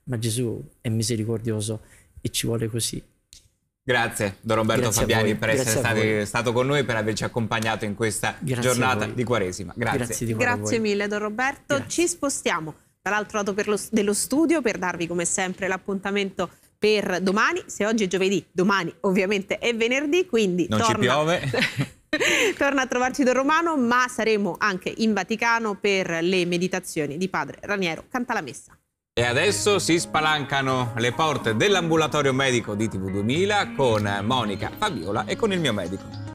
ma Gesù è misericordioso e ci vuole così. Grazie Don Roberto Grazie Fabiani per Grazie essere stati, stato con noi e per averci accompagnato in questa Grazie giornata di Quaresima. Grazie. Grazie, di cuore a Grazie voi. mille Don Roberto. Grazie. Ci spostiamo dall'altro lato per lo- dello studio per darvi come sempre l'appuntamento per domani. Se oggi è giovedì, domani ovviamente è venerdì, quindi Non torna... ci piove. Torna a trovarci Don Romano, ma saremo anche in Vaticano per le meditazioni di Padre Raniero Canta la Messa. E adesso si spalancano le porte dell'ambulatorio medico di T V duemila con Monica, Fabiola e con il mio medico.